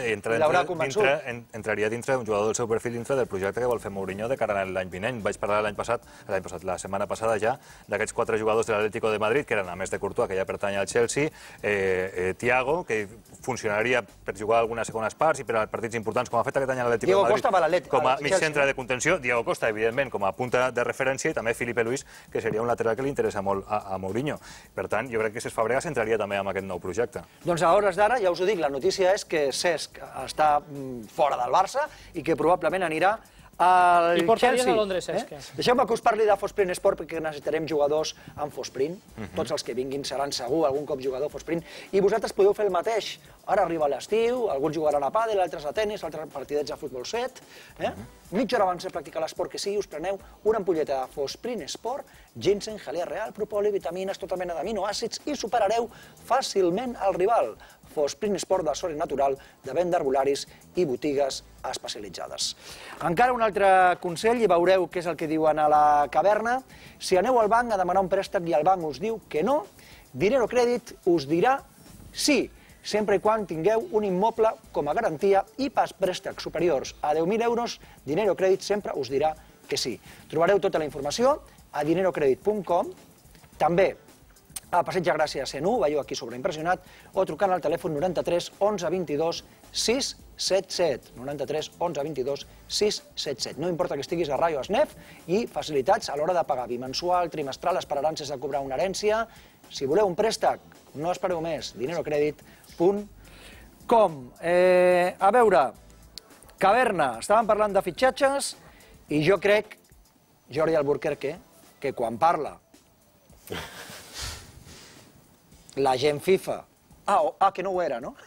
entraria dintre un jugador del seu perfil dintre del projecte que vol fer Mourinho de cara a l'any vinent. Vaig parlar la setmana passada ja, d'aquests 4 jugadors de l'Atlético de Madrid, que eren, a més de Courtois, que ja pertany al Chelsea, Thiago, que funcionaria per jugar algunes segones parts i per a partits importants, com ha fet aquest any a l'Atlético de Madrid, com a mig centre de contenció, Diego Costa, evidentment, com a punta de referència, i també Felipe Luis, que seria un lateral que li interessa molt a Mourinho. Per tant, jo crec que Cesc Fàbregas entraria també en aquest nou projecte. Doncs a hores d'ara, ja us ho dic, la notícia és que Cesc està fora del Barça i que probablement anirà al Chelsea. I portaries a Londres, Cesc. Deixeu-me que us parli de Fosprin Sport, perquè necessitarem jugadors amb Fosprin. Tots els que vinguin seran segur algun cop jugador Fosprin. I vosaltres podeu fer el mateix. Ara arriba l'estiu, alguns jugaran a pàdel, altres a tenis, altres partidets a futbol 7. Mitja hora abans de practicar l'esport que sigui, us preneu una ampolleta de Fosprin Sport, ginseng, gelea real, propoli, vitamines, tota mena d'aminoàcids i superareu fàcilment el rival. Fosprin Sport del sòl natural, de venda arbolaris i botigues especialitzades. Encara un altre consell, i veureu què és el que diuen a la caverna. Si aneu al banc a demanar un préstec i el banc us diu que no, Dinero Crèdit us dirà sí, sempre i quan tingueu un immoble com a garantia i pas préstecs superiors a 10.000 euros, Dinero Crèdit sempre us dirà que sí. Trobareu tota la informació a dinerocredit.com, també a Passeig de Gràcia 101, veieu aquí sobreimpressionat, o trucant al telèfon 93 11 22 677. 93 11 22 677. No importa que estiguis a RAI o a SNEF, i facilitats a l'hora de pagar bimensual, trimestral, esperaran sense cobrar una herència. Si voleu un préstec, no espereu més, dinerocredit.com. A veure, Caverna, estàvem parlant de fitxatges, i jo crec, Jordi Alburquerque, que quan parla la gent FIFA... que no ho era, no?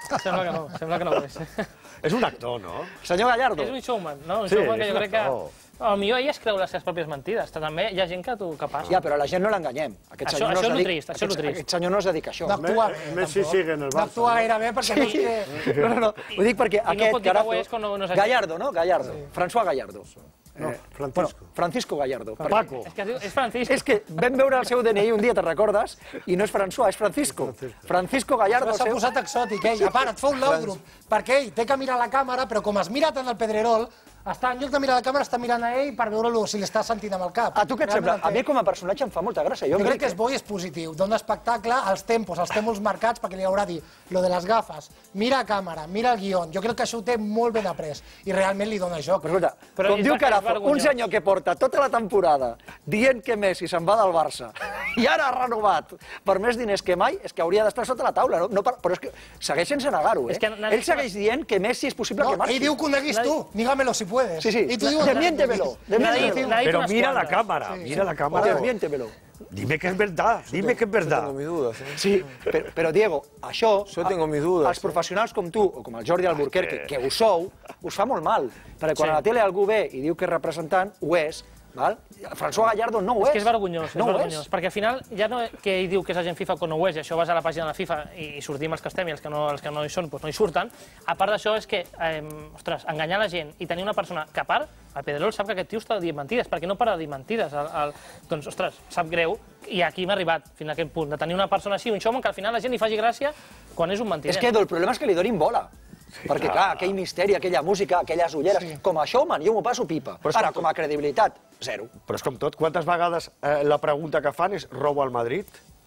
Sembla que no ho és. És un actor, no? Senyor Gallardo. És un showman, no? Un showman que jo crec que... Potser ell es creu les seves pròpies mentides. També hi ha gent que t'ho passa. Ja, però a la gent no l'enganyem. Això és el trist, això és el trist. Aquest senyor no es dedica a això. Messi sigue en el Barça. D'actuar gairebé perquè no és que... No, ho dic perquè aquest Gallardo, no? Gallardo. François Gallardo. No, Francisco. Francisco Gallardo. Paco. És Francisco. És que vam veure el seu DNI un dia, te'n recordes? I no és François, és Francisco. Francisco Gallardo. S'ha posat exòtic, ell. A part, et fa un làudrum, perquè ell té que mirar la càmera, però com es mira tant el Pedrerol, en lloc de mirar la càmera, està mirant a ell per veure-lo si li està sentint amb el cap. A tu què et sembla? A mi com a personatge em fa molta gràcia. Jo crec que és bo i és positiu. Dona espectacle als tempos marcats, perquè li haurà dit lo de les gafes, mira a càmera, mira el guion. Jo crec que això ho té molt ben après i realment li dona joc. Però escolta, com diu Carazo, un senyor que porta tota la temporada dient que Messi se'n va del Barça i ara ha renovat per més diners que mai, és que hauria d'estar sota la taula. Però és que segueix sense negar-ho, eh? Ell segueix dient que Messi és possible que marxi. Ell diu que ho neguis tu, dígamelo si puedes. Sí, desmiéntemelo. Pero mira la cámara, mira la cámara. Desmiéntemelo. Dime que es verdad, dime que es verdad. Yo tengo mis dudas. Sí, però Diego, això, Yo tengo mis dudas. als professionals com tu, o com el Jordi Alburquerque, que ho sou, us fa molt mal. Perquè quan a la tele algú ve i diu que és representant, ho és. François Gallardo no ho és. És que és vergonyós, perquè al final ja no que ell diu que és agent FIFA quan no ho és, i això vas a la pàgina de la FIFA i sortim els que estem i els que no hi són, doncs no hi surten. A part d'això és que, ostres, enganyar la gent i tenir una persona que a part, el Pedrerol sap que aquest tio està dient mentides, perquè no para de dir mentides. Doncs, ostres, sap greu, i aquí m'ha arribat fins a aquest punt, de tenir una persona així, un showman, que al final la gent li faci gràcia quan és un mentider. És que el problema és que li donin bola. Perquè, clar, aquell misteri, aquella música, aquelles ulleres... Com a showman, jo m'ho passo pipa. Ara, com a credibilitat, zero. Però és com tot. Quantes vegades la pregunta que fan és robo al Madrid?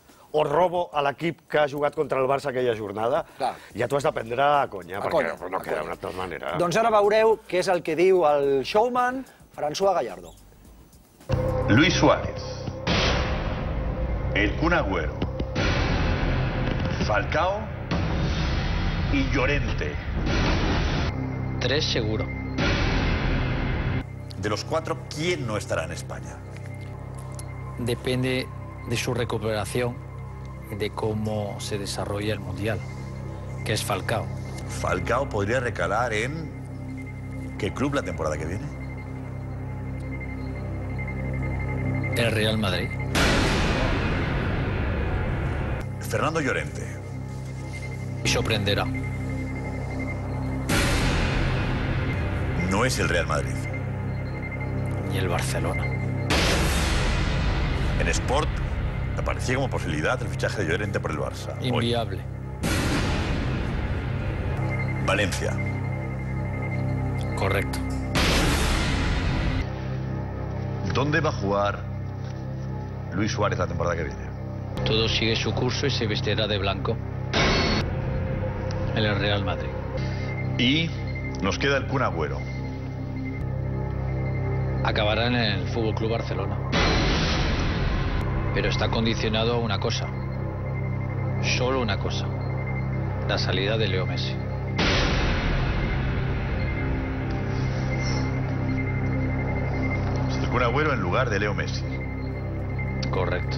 O robo a l'equip que ha jugat contra el Barça aquella jornada? Ja t'ho has de prendre a conya, perquè no queda d'una altra manera. Doncs ara veureu què és el que diu el showman François Gallardo. Luis Suárez, el Kun Agüero, Falcao y Llorente. 3 seguro. De los 4, ¿quién no estará en España? Depende de su recuperación y de cómo se desarrolla el Mundial, que es Falcao. Falcao podría recalar en... ¿qué club la temporada que viene? El Real Madrid. Fernando Llorente. Y sorprenderá. No es el Real Madrid. Y el Barcelona. En Sport aparecía como posibilidad el fichaje de Llorente por el Barça. Inviable. Valencia. Correcto. ¿Dónde va a jugar Luis Suárez la temporada que viene? Todo sigue su curso y se vestirá de blanco. En el Real Madrid. Y nos queda el Kun Agüero. Acabará en el Fútbol Club Barcelona. Pero está condicionado a una cosa. Solo una cosa. La salida de Leo Messi. El Kun Agüero en lugar de Leo Messi. Correcto.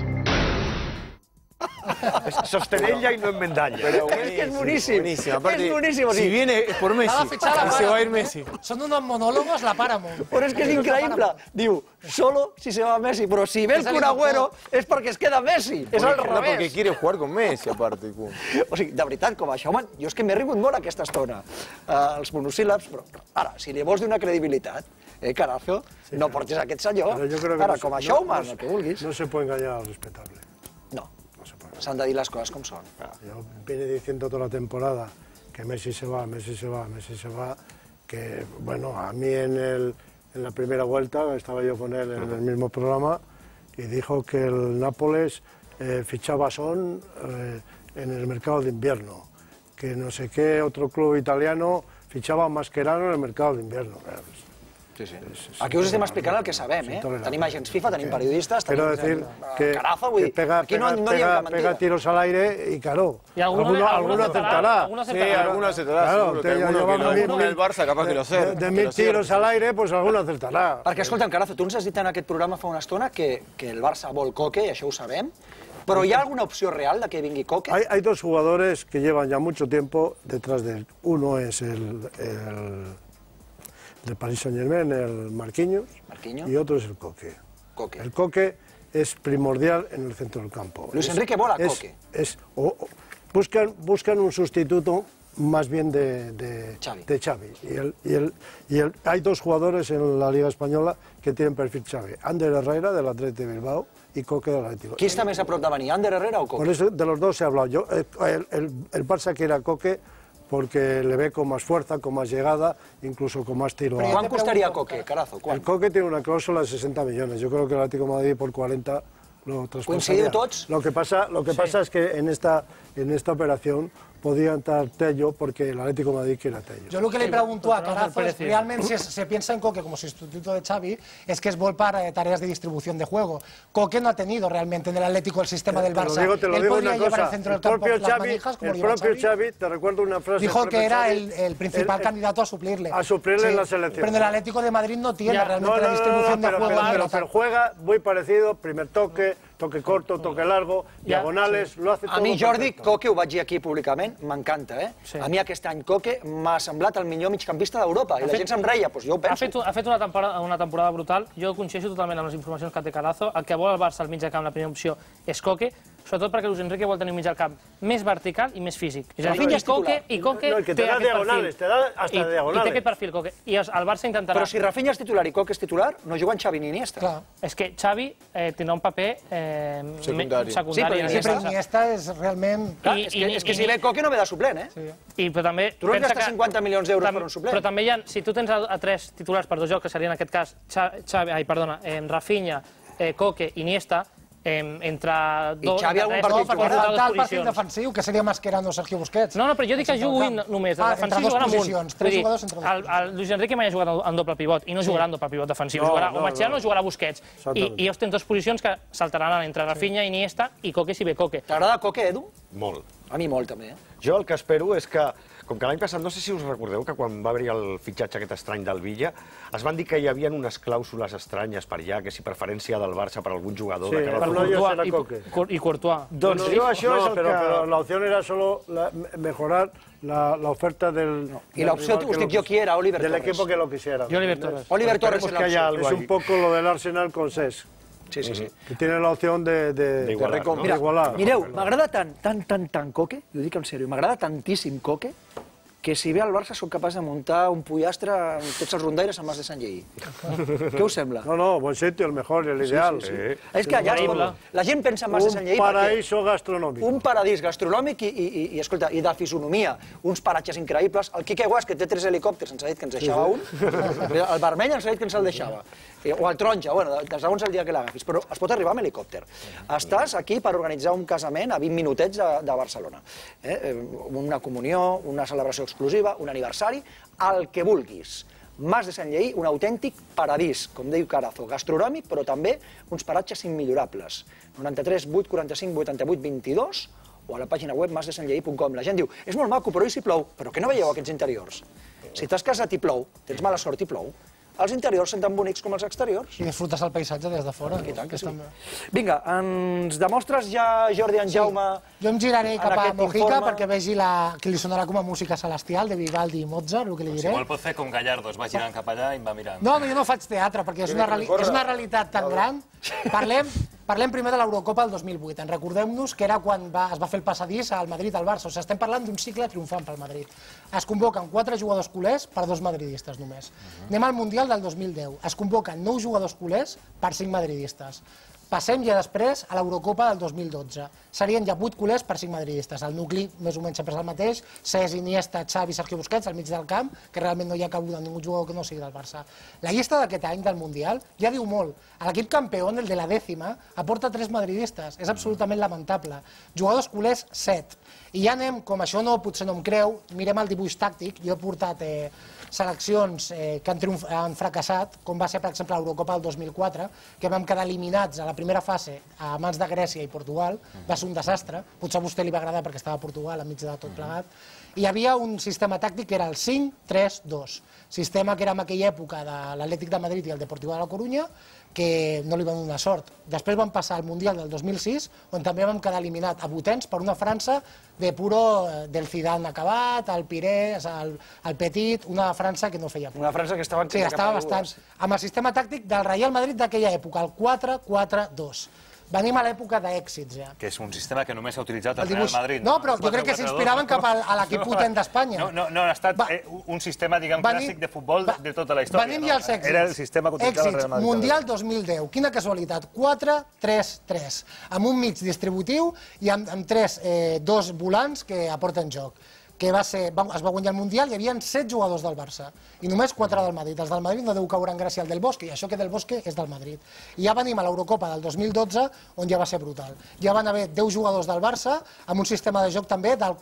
Sostener ella y no enmendalla. Pero es que es buenísimo. Aparte, es buenísimo. si viene es por Messi, se va a ir Messi. Són uns monòlogos la Paramount. Però és que és increïble. Diu, solo si se va Messi, però si ve el Kun Agüero és perquè es queda Messi. És al No, porque revés. quiere jugar con Messi, aparte. Kun. O sigui, de veritat, com a Schaumann, jo és que m'he rigut molt aquesta estona. Els monosíl·labs, però ara, si li vols donar credibilitat, Carazo, no portes aquest senyor. Pero yo creo que Ara, com a Schaumann, el que vulguis. No se puede engañar al respetable. No, s'han de dir les coses com són. Yo viene diciendo toda la temporada que Messi se va, Messi se va, Messi se va, que, bueno, a mí en la primera vuelta, estaba yo con él en el mismo programa, y dijo que el Nápoles fichaba a Son en el mercado de invierno, que no sé qué otro club italiano fichaba a Mascherano en el mercado de invierno. Aquí us estem explicant el que sabem, Tenim agents FIFA, tenim periodistas, Quiero decir que pega tiros al aire y claro, alguno acertará. Sí, alguno acertará, seguro que alguno en el Barça capaz que lo acerta. De 1000 tiros al aire, pues alguno acertarà. Perquè, escolta'm, Carazo, tu ens has dit en aquest programa fa una estona que el Barça vol Coque, i això ho sabem, però hi ha alguna opció real de que vingui Coque? Hay dos jugadores que llevan ya mucho tiempo detrás de él. Uno es el Paris Saint-Germain, el Marquinhos, y otro es el Coque. El Coque es primordial en el centro del campo. Luis Enrique vola Coque. Buscan un sustituto más bien de Xavi. Hay dos jugadores en la Liga Española que tienen perfil Xavi. Ander Herrera, del Athletic de Bilbao, y Coque del Atlético. Qui està més a prop de venir, Ander Herrera o Coque? Por eso de los dos he hablado. El Barça quiere a Coque porque le ve con más fuerza, con más llegada, incluso con más tiro. ¿Cuánto costaría Coque, Carazo? El Coque tiene una clàusula de 60 millones. Yo creo que el Atlético de Madrid por 40 lo traspasaría. ¿Coincidiu tots? Lo que pasa es que en esta operación podía entrar Tello porque el Atlético de Madrid quiere a Tello. Yo lo que le pregunto a Carazo es, realmente se piensa en Coque como sustituto de Xavi, es que es vol para tareas de distribución de juego. Coque no ha tenido realmente en el Atlético el sistema del Barça. Te lo Él digo podría una llevar cosa, el centro del campo las manijas como el propio Xavi, te recuerdo una frase... Dijo que era el principal candidato a suplirle. A suplirle en la selección. Pero en el Atlético de Madrid no tiene realmente la distribución de juego. Pero juega muy parecido, primer toque corto, toque largo, diagonales, lo hace todo. A mi, Jordi, Coque, ho vaig dir aquí públicament, m'encanta, A mi aquest any Coque m'ha semblat el millor migcampista d'Europa, i la gent se'm reia, doncs jo ho penso. Ha fet una temporada brutal, jo coincideixo totalment amb les informacions que té Carazo, el que vol el Barça al mig de camp, la primera opció, és Coque, sobretot perquè Luis Enrique vol tenir un mig del camp més vertical i més físic. És a dir, i Coque té aquest perfil. I té aquest perfil, Coque. I el Barça intentarà... Però si Rafinha és titular i Coque és titular, no juguen Xavi ni Iniesta. És que Xavi tindrà un paper secundari. Sí, però Iniesta és realment... És que si ve Coque no ve de suplent, Però també... Tu no gastes 50 milions d'euros per un suplent. Però també hi ha... Si tu tens a 3 titulars per 2 jocs, que serien en aquest cas Rafinha, Coque, Iniesta, entre dos... I Xavi algun partit jugarà? El partit defensiu, que seria Mascherano o Sergio Busquets. No, però jo dic que juguin només. Defensiu jugarà amunt. El Luis Enrique mai ha jugat en doble pivot, i no jugarà en doble pivot defensiu. O Mascherano o jugarà Busquets. I ells tenen 2 posicions que saltaran entre Rafinha, Iniesta i Coque si ve Coque. T'agrada Coque, Edu? Molt. A mi molt, també. Jo el que espero és que Com que l'any passat, no sé si us recordeu que quan va haver el fitxatge aquest estrany del Villa, es van dir que hi havia unes clàusules estranyes per allà, que si preferència del Barça per algun jugador... Sí, per Courtois i Courtois. Doncs això és el que... Però la opció era solo mejorar la oferta del... Y la opción, usted yo quiera, Oliver Torres. Del equipo que lo quisiera. Oliver Torres. Oliver Torres es la opción. Es un poco lo del Arsenal con Cesc. Sí, sí, sí. Que tiene la opción de igualar. Mireu, m'agrada tant Coque, i ho dic en sèrio, m'agrada tantíssim Coque, que si ve al Barça sóc capaç de muntar un pollastre amb tots els rondaires amb Mas de Sant Lleí. Què us sembla? No, buen sitio, el mejor, el ideal. És que allà la gent pensa en Mas de Sant Lleí un paraíso gastronòmic. Un paradís gastronòmic i escolta, i de fisonomia, uns paratges increïbles. El Quique Guas, que té 3 helicòpters, ens ha dit que ens deixava un. El vermell ens ha dit que ens el deixava. O el taronja, bueno, segons el dia que l'agafis, però es pot arribar amb helicòpter. Estàs aquí per organitzar un casament a 20 minutets de Barcelona. Una comunió, una celebració exclusiva, un aniversari, el que vulguis. Mas de Sant Lleí, un autèntic paradís, com diu Carazo, gastronòmic, però també uns paratges immillorables. 93 845 88 22 o a la pàgina web masdesantllei.com. La gent diu, és molt maco, però i si plou? Però què no veieu aquests interiors? Si t'has casat i plou, tens mala sort i plou, els interiors són tan bonics com els exteriors. I disfrutes el paisatge des de fora. I tant que sí. Vinga, ens demostres ja, Jordi, en Jaume... Jo em giraré cap a Mojica perquè vegi que li sonarà com a música celestial de Vivaldi i Mozart, el que li diré. Si vol pot fer com Gallardo, es va girant cap allà i em va mirant. No, jo no faig teatre perquè és una realitat tan gran. Parlem primer de l'Eurocopa del 2008. En recordem-nos que era quan es va fer el passadís al Madrid al Barça. O sigui, estem parlant d'un cicle triomfant pel Madrid. Es convoquen 4 jugadors culers per 2 madridistes només. Anem al Mundial del 2010. Es convoquen 9 jugadors culers per 5 madridistes. Passem ja després a l'Eurocopa del 2012. Serien ja 8 culers per 5 madridistes. El nucli més o menys sempre és el mateix. Cesc, Iniesta, Xavi, Sergio Busquets, al mig del camp, que realment no hi ha cabuda ningú jugador que no sigui del Barça. La llista d'aquest any del Mundial ja diu molt. L'equip campió, el de la 10ª, aporta 3 madridistes. És absolutament lamentable. Jugadors culers, 7. I ja anem, com això potser no em creu, mirem el dibuix tàctic. Jo he portat seleccions que han fracassat, com va ser, per exemple, l'Eurocopa del 2004, que vam quedar eliminats a la primera fase a mans de Grècia i Portugal. Va ser un desastre. Potser a vostè li va agradar perquè estava a Portugal enmig de tot plegat. I hi havia un sistema tàctic que era el 5-3-2. Sistema que era en aquella època de l'Atlètic de Madrid i el Deportiu de la Corunya, que no li van donar sort. Després vam passar al Mundial del 2006, on també vam quedar eliminat a botens per una França de puro del Zidane acabat, el Piré, el Petit, una França que no feia por. Una França que estava... Sí, estava bastant. Amb el sistema tàctic del Real Madrid d'aquella època, el 4-4-2. Venim a l'època d'èxits, ja. Que és un sistema que només s'ha utilitzat al Real Madrid. No, però jo crec que s'inspiraven cap a l'equip potent d'Espanya. No, ha estat un sistema, diguem, clàssic de futbol de tota la història. Venim ja als èxits. Era el sistema que utilitzava el Real Madrid. Mundial 2010, quina casualitat, 4-3-3, amb un mig distributiu i amb 2 volants que aporten joc. Que es va guanyar el Mundial, hi havia 7 jugadors del Barça i només 4 del Madrid. Els del Madrid no deu caure en gràcia el del Bosque, i això que del Bosque és del Madrid. I ja venim a l'Eurocopa del 2012, on ja va ser brutal. Ja van haver 10 jugadors del Barça, amb un sistema de joc també del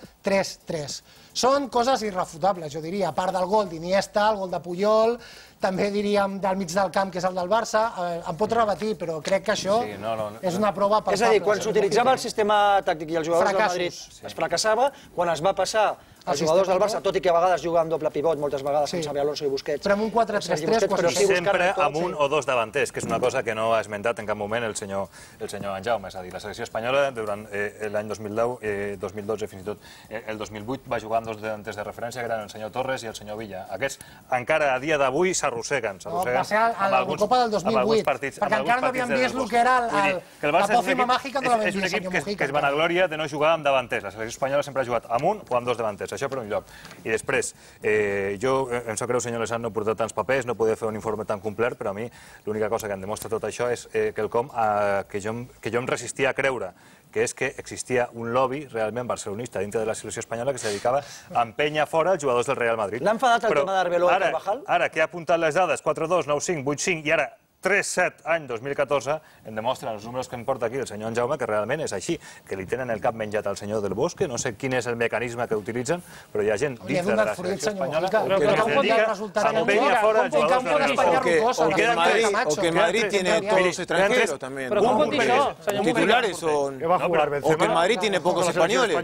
4-3-3. Són coses irrefutables, jo diria, a part del gol d'Iniesta, el gol de Puyol, també diríem del mig del camp, que és el del Barça. Em pot rebatir, però crec que això és una prova palpable. És a dir, quan s'utilitzava el sistema tàctic i els jugadors del Madrid es fracassava, quan es va passar els jugadors del Barça, tot i que a vegades juguen doble pivot, moltes vegades, com Xavi Alonso i Busquets. Però amb un 4-3-3... Sempre amb un o 2 davanters, que és una cosa que no ha esmentat en cap moment el senyor Jaume. És a dir, la selecció espanyola, durant l'any 2010, 2012, fins i tot el 2008, va jugar amb 2 davanters de referència, que eren el senyor Torres i el senyor Villa. Aquests, encara a dia d'avui, s'arrosseguen. Va ser a l'Eurocopa del 2008, perquè encara no havíem vist el que era la pòcima màgica, no l'havíem vist, senyor Mujica. És un equip que es vanaglòria de no jugar amb davanters. La selecció espanyola sempre ha jugat amb un o amb 2 davanters. Això per un lloc. I després, jo, em sap greu, senyor Lezán, no he portat tants papers, no podia fer un informe tan complet, però a mi l'única cosa que em demostra tot això és quelcom que jo em resistia a creure, que és que existia un lobby realment barcelonista dintre de la selecció espanyola que se dedicava a empènyer fora els jugadors del Real Madrid. L'ha enfadat el tema d'Arbeloa i Carvajal? Ara que ha apuntat les dades, 4-2, 9-5, 8-5, i ara 3-7, any 2014, em demostren els números que em porta aquí el senyor Jaume que realment és així, que li tenen el cap menjat al senyor del Bosque, no sé quin és el mecanisme que utilitzen, però hi ha gent dins de la selecció espanyola que es dedica a empènyer fora els jugadors o que el Madrid tiene todos extranjeros también. Titulares son... O que el Madrid tiene pocos españoles.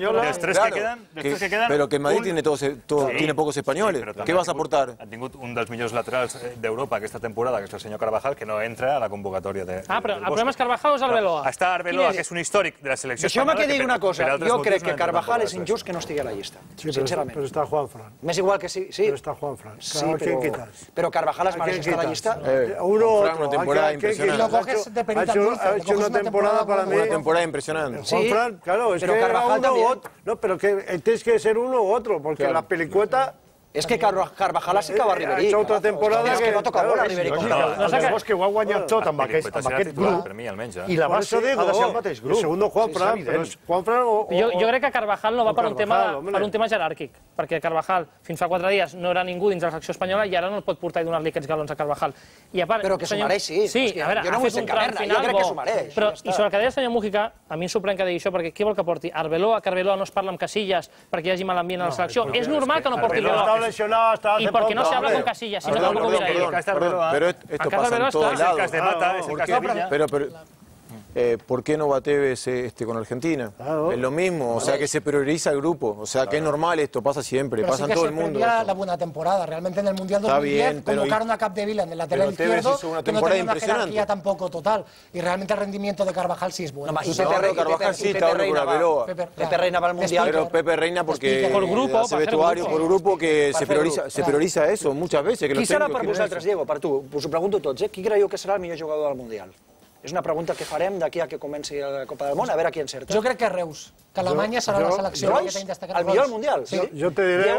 Pero que el Madrid tiene pocos españoles. ¿Qué vas a aportar? Han tingut un dels millors laterals d'Europa aquesta temporada, que és el senyor Carvajal, que no entra a la convocatòria del Bosque. Però el problema és Carvajal o és Arbeloa? Està Arbeloa, que és un històric de la selecció espanyola. Deixeu-me que digui una cosa. Jo crec que Carvajal és injust que no estigui a la llista, sincerament. Però està Juanfran. M'és igual que sí. Però està Juanfran. Sí, però Carvajal es mereix estar a la llista. Uno u otro. Una temporada impresionante. Ha hecho una temporada para mí. Una temporada impresionante. Juanfran, claro, es que era uno u otro. No, pero que tienes que ser uno u otro, porque la pelicueta... És que Carvajal ha acaba a Ribery. Ha hecho otra temporada que no toca bola a Ribery. El Bosque ho ha guanyat tot amb aquest grup. I la base ha de ser el mateix grup. El segundo Juanfran, però és Juanfran o... Jo crec que Carvajal no va per un tema jeràrquic, perquè Carvajal fins fa 4 dies no era ningú dins de la selecció espanyola i ara no el pot portar i donar-li aquests galons a Carvajal. Però que s'ho mereix, sí. Sí, a veure, ha fet un tram final bo. I sobre el que deia el senyor Mújica, a mi em sorprèn que digui això, perquè qui vol que porti Arbeloa, que Arbeloa no es parla amb Casillas perquè hi hagi mal ambient a la selecció. És normal que no porti Arbeloa. Y porque no se habla con Casillas, sino tampoco hubiera ido. Pero esto pasa en todos lados. Pero ¿por qué no va Tevez con Argentina? Es lo mismo, o sea que se prioriza el grupo, o sea que es normal esto, pasa siempre, pasa en todo el mundo. Pero sí que se la buena temporada, realmente en el Mundial 2010 convocaron a Capdevila en el lateral izquierdo, que no tenía una jerarquía tampoco total, y realmente el rendimiento de Carvajal sí es bueno. Carvajal sí está ahora con Arbeloa. Pepe Reina va al Mundial. Pero Pepe Reina porque hace vestuario por grupo que se prioriza eso muchas veces. Qui serà per vosaltres, Diego, per tu? Us ho pregunto tots, qui creieu que serà el millor jugador del Mundial? És una pregunta que farem d'aquí a que comenci la Copa del Món, a veure qui encerta. Jo crec que Reus, que Alemanya serà la selecció. Reus? El millor del Mundial? Sí. Jo te diré...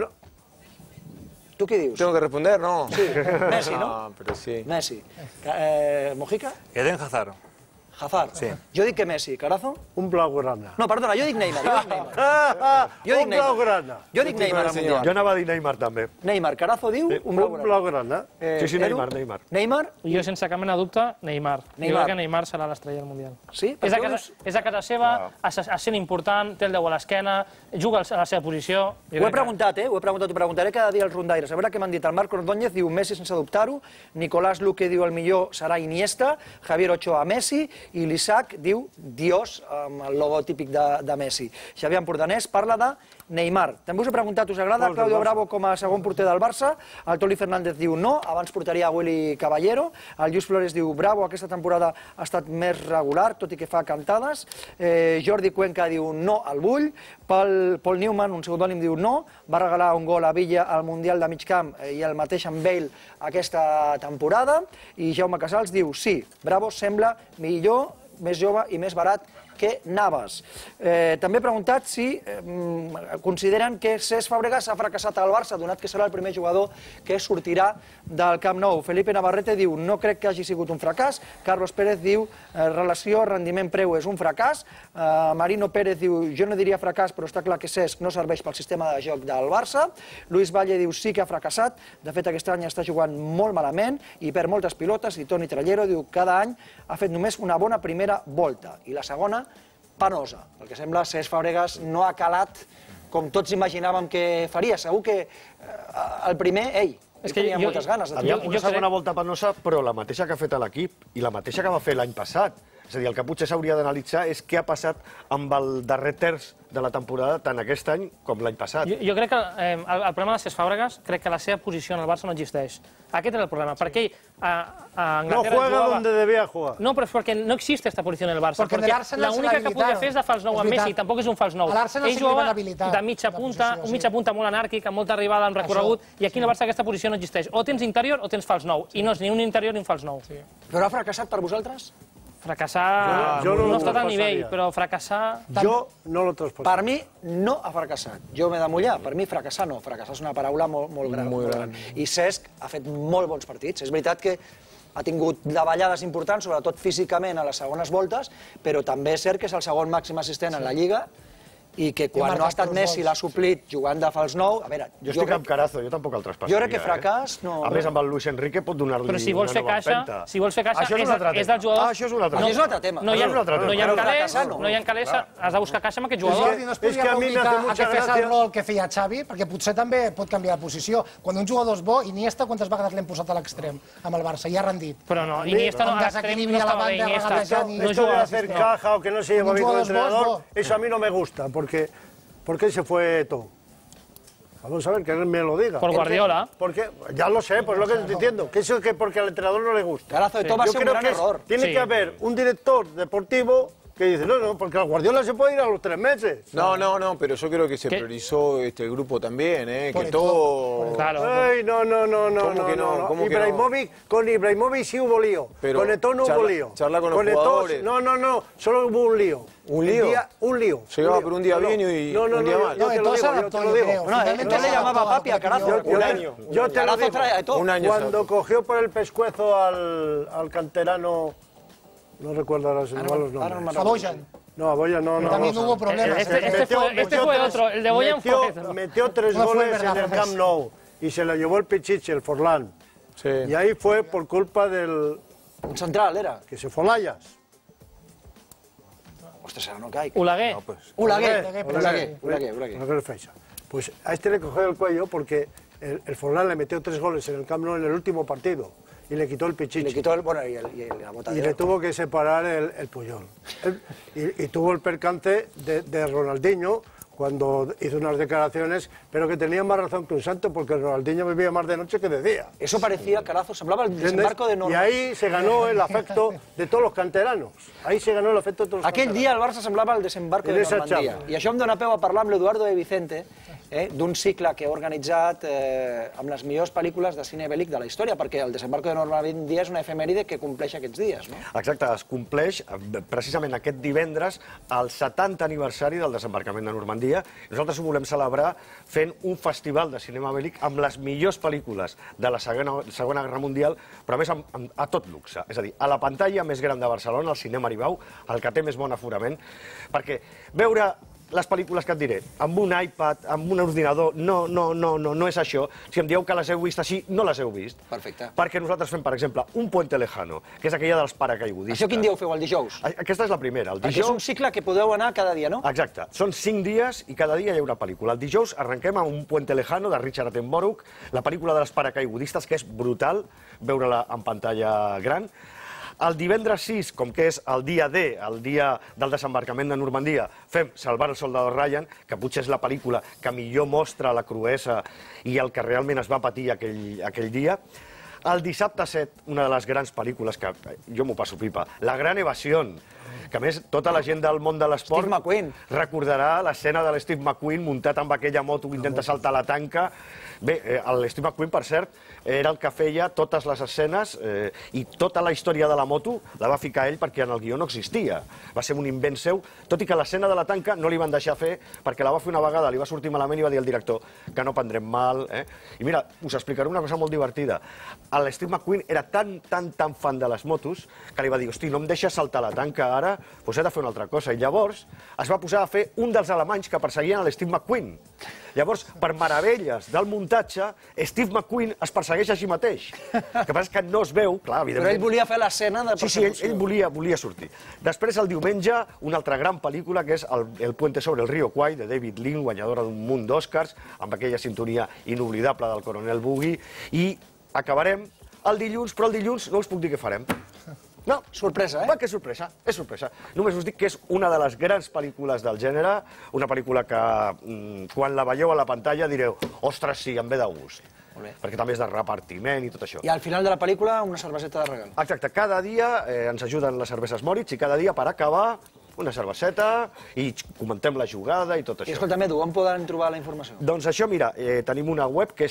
¿Tú qué dius? ¿Tengo que responder? No. Sí, Messi, ¿no? Ah, pero sí. Messi. ¿Mojica? Eden Hazard. Hazard. Sí. Jo dic que Messi. Carazo? Un blaugrana. No, perdona, jo dic Neymar. Un blaugrana. Jo dic Neymar al Mundial. Jo anava a dir Neymar també. Neymar, Carazo diu un blaugrana. Sí, Neymar. Neymar? Jo sense cap mena de dubte, Neymar. Jo crec que Neymar serà l'estrella del Mundial. Sí? És a casa seva, sent important, té el 10 a l'esquena, juga a la seva posició. Ho he preguntat, ho preguntaré cada dia als rondaires. A veure què m'han dit. El Marc Ordóñez diu Messi sense dubtar-ho, Nicolás Luque diu el millor serà Iniesta, Javier Ochoa Messi, i l'Isaac diu Dios, amb el logo típic de Messi. Xavier Empordanès parla de Neymar. També us he preguntat, us agrada Claudio Bravo com a segon porter del Barça? El Toli Fernández diu no, abans portaria Willy Caballero. El Lluís Flores diu Bravo, aquesta temporada ha estat més regular, tot i que fa cantades. Jordi Cuenca diu no al Bull. Paul Newman, un pseudònim, diu no. Va regalar un gol a Villa al Mundial de mig camp i el mateix amb Bale aquesta temporada. I Jaume Casals diu sí, Bravo sembla millor, més jove i més barat que Navas. També he preguntat si consideren que Cesc Fàbregas ha fracassat al Barça, donat que serà el primer jugador que sortirà del Camp Nou. Felipe Navarrete diu no crec que hagi sigut un fracàs. Carlos Pérez diu relació rendiment-preu és un fracàs. Marino Pérez diu jo no diria fracàs, però està clar que Cesc no serveix pel sistema de joc del Barça. Luis Valle diu sí que ha fracassat. De fet, aquest any està jugant molt malament i perd moltes pilotes. I Toni Trallero diu cada any ha fet només una bona primera volta. I la segona, penosa. El que sembla, Cesc Fàbregas no ha calat com tots imaginàvem que faria. Segur que el primer, tenia moltes ganes. Una segona volta penosa, però la mateixa que ha fet l'equip i la mateixa que va fer l'any passat. És a dir, el que potser s'hauria d'analitzar és què ha passat amb el darrer terç de la temporada, tant aquest any com l'any passat. Jo crec que el problema de Cesc Fàbregas, crec que la seva posició en el Barça no existeix. Aquest era el problema, perquè ell a Anglaterra no juega donde debía jugar. No, però és perquè no existe esta posició en el Barça. Perquè l'única que podia fer és de fals nou amb Messi, tampoc és un fals nou. Ell jugava de mitja punta, un mitja punta molt anàrquic, amb molta arribada, amb recorregut, i aquí en el Barça aquesta posició no existeix. O tens interior o tens fals nou, i no és ni un interior ni un fals nou. Però ha fracassat per vosaltres? Fracassar no ha estat al nivell, però fracassar... Jo no lo traspasso. Per mi no ha fracassat. Jo m'he de mullar. Per mi fracassar no. Fracassar és una paraula molt gran. I Cesc ha fet molt bons partits. És veritat que ha tingut davallades importants, sobretot físicament a les segones voltes, però també és cert que és el segon màxim assistent en la Lliga i que quan no ha estat Messi l'ha suplit jugant de fals 9, a veure... Jo estic amb Carazo, jo tampoc el traspassaria. Jo crec que fracàs no... A més, amb el Luis Enrique pot donar-li una nova empenta. Però si vols fer caixa, és dels jugadors... Això és un altre tema. No, és un altre tema. No hi ha calés, has de buscar caixa amb aquest jugador. No es podria reubicar a que fes el rol que feia Xavi, perquè potser també pot canviar de posició. Quan un jugador és bo, Iniesta quantes vegades l'hem posat a l'extrem amb el Barça, ja ha rendit. Però no, Iniesta no, a l'extrem no estava bé, Iniesta. Esto de hacer caja o que no se lleva bien con el entrenador, eso a mí no me gusta, porque ¿por qué se fue todo? Vamos a ver, que él me lo diga. Por Guardiola. Porque, ya lo sé, pues lo que estoy diciendo, que eso es que porque al entrenador no le gusta. Carazo, todo va a ser un gran error. Tiene que haber un director deportivo que dice, no, porque al Guardiola se puede ir a los 3 meses. No, pero yo creo que se priorizó este grupo también, que todo... Claro. Ay, no. ¿Cómo que no? Con Ibrahimovic sí hubo lío. Pero con Eto'o no hubo lío. Charla con los jugadores. No, solo hubo un lío. ¿Un lío? Un lío. Llegaba por un día bien y un día mal. Yo te lo digo. Entonces le llamaba papi a Carazo. Un año. Yo te lo digo. Un año. Cuando cogió por el pescuezo al canterano, no recuerdo ahora los nombres. A Bojan. No, a Bojan no. También hubo problemas. Este fue otro, el de Bojan fue otro. Metió 3 goles en el Camp Nou y se lo llevó el Pichichi, el Forlán. Sí. Y ahí fue por culpa del... Un central era. Que se fue Layas. Ostres, ara no caic. Olaguer. Olaguer. Pues a este le cogió el cuello porque el Forlán le metió 3 goles en el Camp Nou en el último partido y le quitó el Pichichi. Le quitó la botadera. Y le tuvo que separar el Puyol. Y tuvo el percance de Ronaldinho cuando hizo unas declaraciones, pero que tenía más razón que un santo, porque Ronaldinho vivía más de noche que de día. Eso parecía, Carazo, semblava el desembarco de Normandía. Y ahí se ganó el afecto de todos los canteranos. Ahí se ganó el afecto de todos los Aquell dia el Barça semblava el desembarco de Normandía. I això em dóna peu a parlar amb l'Eduardo de Vicente d'un cicle que he organitzat amb les millors pel·lícules de cine bèl·lic de la història, perquè el desembarco de Normandía és una efemèride que compleix aquests dies, no? Exacte, es compleix precisament aquest divendres el 70 aniversari del desembarcament de Normandia. Nosaltres ho volem celebrar fent un festival de cinema bèl·lic amb les millors pel·lícules de la Segona Guerra Mundial, però a més a tot luxe. És a dir, a la pantalla més gran de Barcelona, el Cinema Aribau, el que té més bon aforament, perquè veure les pel·lícules que et diré, amb un iPad, amb un ordinador, no és això. Si em dieu que les heu vist així, no les heu vist. Perfecte. Perquè nosaltres fem, per exemple, Un puente lejano, que és aquella dels paracaigudistes. Això quin dia ho feu, el dijous? Aquesta és la primera. El dijous... Perquè és un cicle que podeu anar cada dia, no? Exacte. Són 5 dies i cada dia hi ha una pel·lícula. El dijous arrenquem amb Un puente lejano, de Richard Attenborough, la pel·lícula dels paracaigudistes, que és brutal veure-la en pantalla gran. El divendres 6, com que és el dia D, el dia del desembarcament de Normandia, fem Salvar el soldado Ryan, que potser és la pel·lícula que millor mostra la cruesa i el que realment es va patir aquell dia. El dissabte 7, una de les grans pel·lícules que jo m'ho passo pipa, La gran evasió, que a més tota la gent del món de l'esport recordarà l'escena de l'Steve McQueen muntat amb aquella moto que intenta saltar la tanca. Bé, l'Steve McQueen, per cert, era el que feia totes les escenes i tota la història de la moto la va ficar ell perquè en el guió no existia. Va ser un invent seu, tot i que l'escena de la tanca no li van deixar fer perquè la va fer una vegada, li va sortir malament i va dir al director que no prendrem mal. I mira, us explicaré una cosa molt divertida. L'Steve McQueen era tan fan de les motos que li va dir, hosti, no em deixes saltar la tanca ara, doncs he de fer una altra cosa. I llavors es va posar a fer un dels alemanys que perseguien l'Steve McQueen. Llavors, per meravelles del muntatge, Steve McQueen es persegueix a si mateix. El que passa és que no es veu, clar, evidentment. Però ell volia fer l'escena de persecució. Sí, ell volia sortir. Després, el diumenge, una altra gran pel·lícula, que és El puente sobre el río Kwai, de David Lean, guanyadora d'un munt d'Oscars, amb aquella sintonia inoblidable del Coronel Boogie, i acabarem el dilluns, però el dilluns no us puc dir què farem. No. Sorpresa, Va, que és sorpresa, és sorpresa. Només us dic que és una de les grans pel·lícules del gènere, una pel·lícula que quan la veieu a la pantalla direu, ostres, sí, em ve de gust. Perquè també és de repartiment i tot això. I al final de la pel·lícula una cerveseta de regal. Exacte, cada dia ens ajuden les cerveses Moritz i cada dia per acabar una cerveseta i comentem la jugada i tot això. I escolta'm, Edu, on poden trobar la informació? Doncs això, mira, tenim una web que és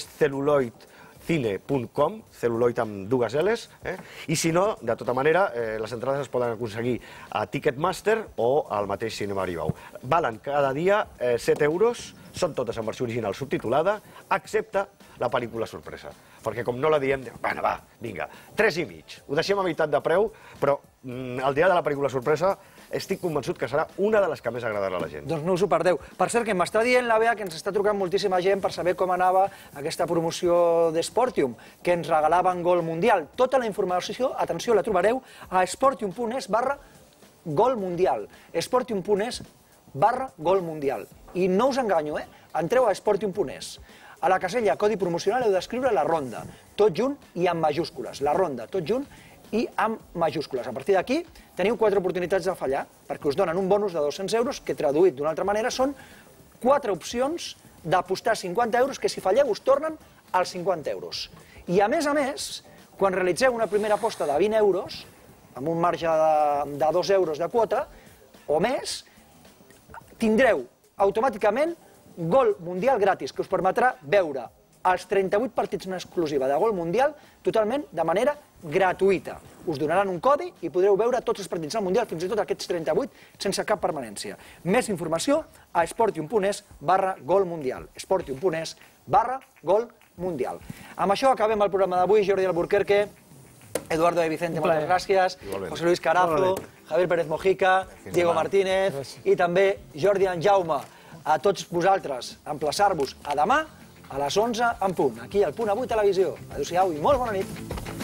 celluloidcine.com, celuloid amb 2 L's, i si no, de tota manera, les entrades es poden aconseguir a Ticketmaster o al mateix Cinema Aribau. Valen cada dia 7 euros, són totes en versió original subtitulada, excepte la pel·lícula sorpresa. perquè com no la diem, bueno, va, vinga, 3,5. Ho deixem a meitat de preu, però el dia de la pel·lícula sorpresa estic convençut que serà una de les que més agradarà a la gent. Doncs no us ho perdeu. Per cert, que m'està dient la Bea que ens està trucant moltíssima gent per saber com anava aquesta promoció d'Sportium, que ens regalaven Gol Mundial. Tota la informació, atenció, la trobareu a sportium.es/Gol Mundial. Sportium.es/Gol Mundial. I no us enganyo, entreu a sportium.es. A la casella codi promocional heu d'escriure la ronda, tot junt i amb majúscules. La ronda, tot junt i amb majúscules. A partir d'aquí teniu 4 oportunitats de fallar, perquè us donen un bonus de 200 euros, que traduït d'una altra manera són 4 opcions d'apostar 50 euros, que si falleu us tornen als 50 euros. I a més, quan realitzeu una primera aposta de 20 euros, amb un marge de 2 euros de quota, o més, tindreu automàticament Gol Mundial gratis, que us permetrà veure els 38 partits en exclusiva de Gol Mundial totalment de manera gratuïta. Us donaran un codi i podreu veure tots els partits del Mundial, fins i tot aquests 38, sense cap permanència. Més informació a sportium.es/Gol Mundial. Sportium.es/Gol Mundial. Amb això acabem el programa d'avui. Jordi Alburquerque, Eduardo de Vicente, moltes gràcies. José Luis Carazo, Javier Pérez Mojica, Diego Martínez i també Jordi Jaume. A tots vosaltres, emplaçar-vos a demà a les 11 en punt, aquí al Punt Avui Televisió. Adéu-siau i molt bona nit.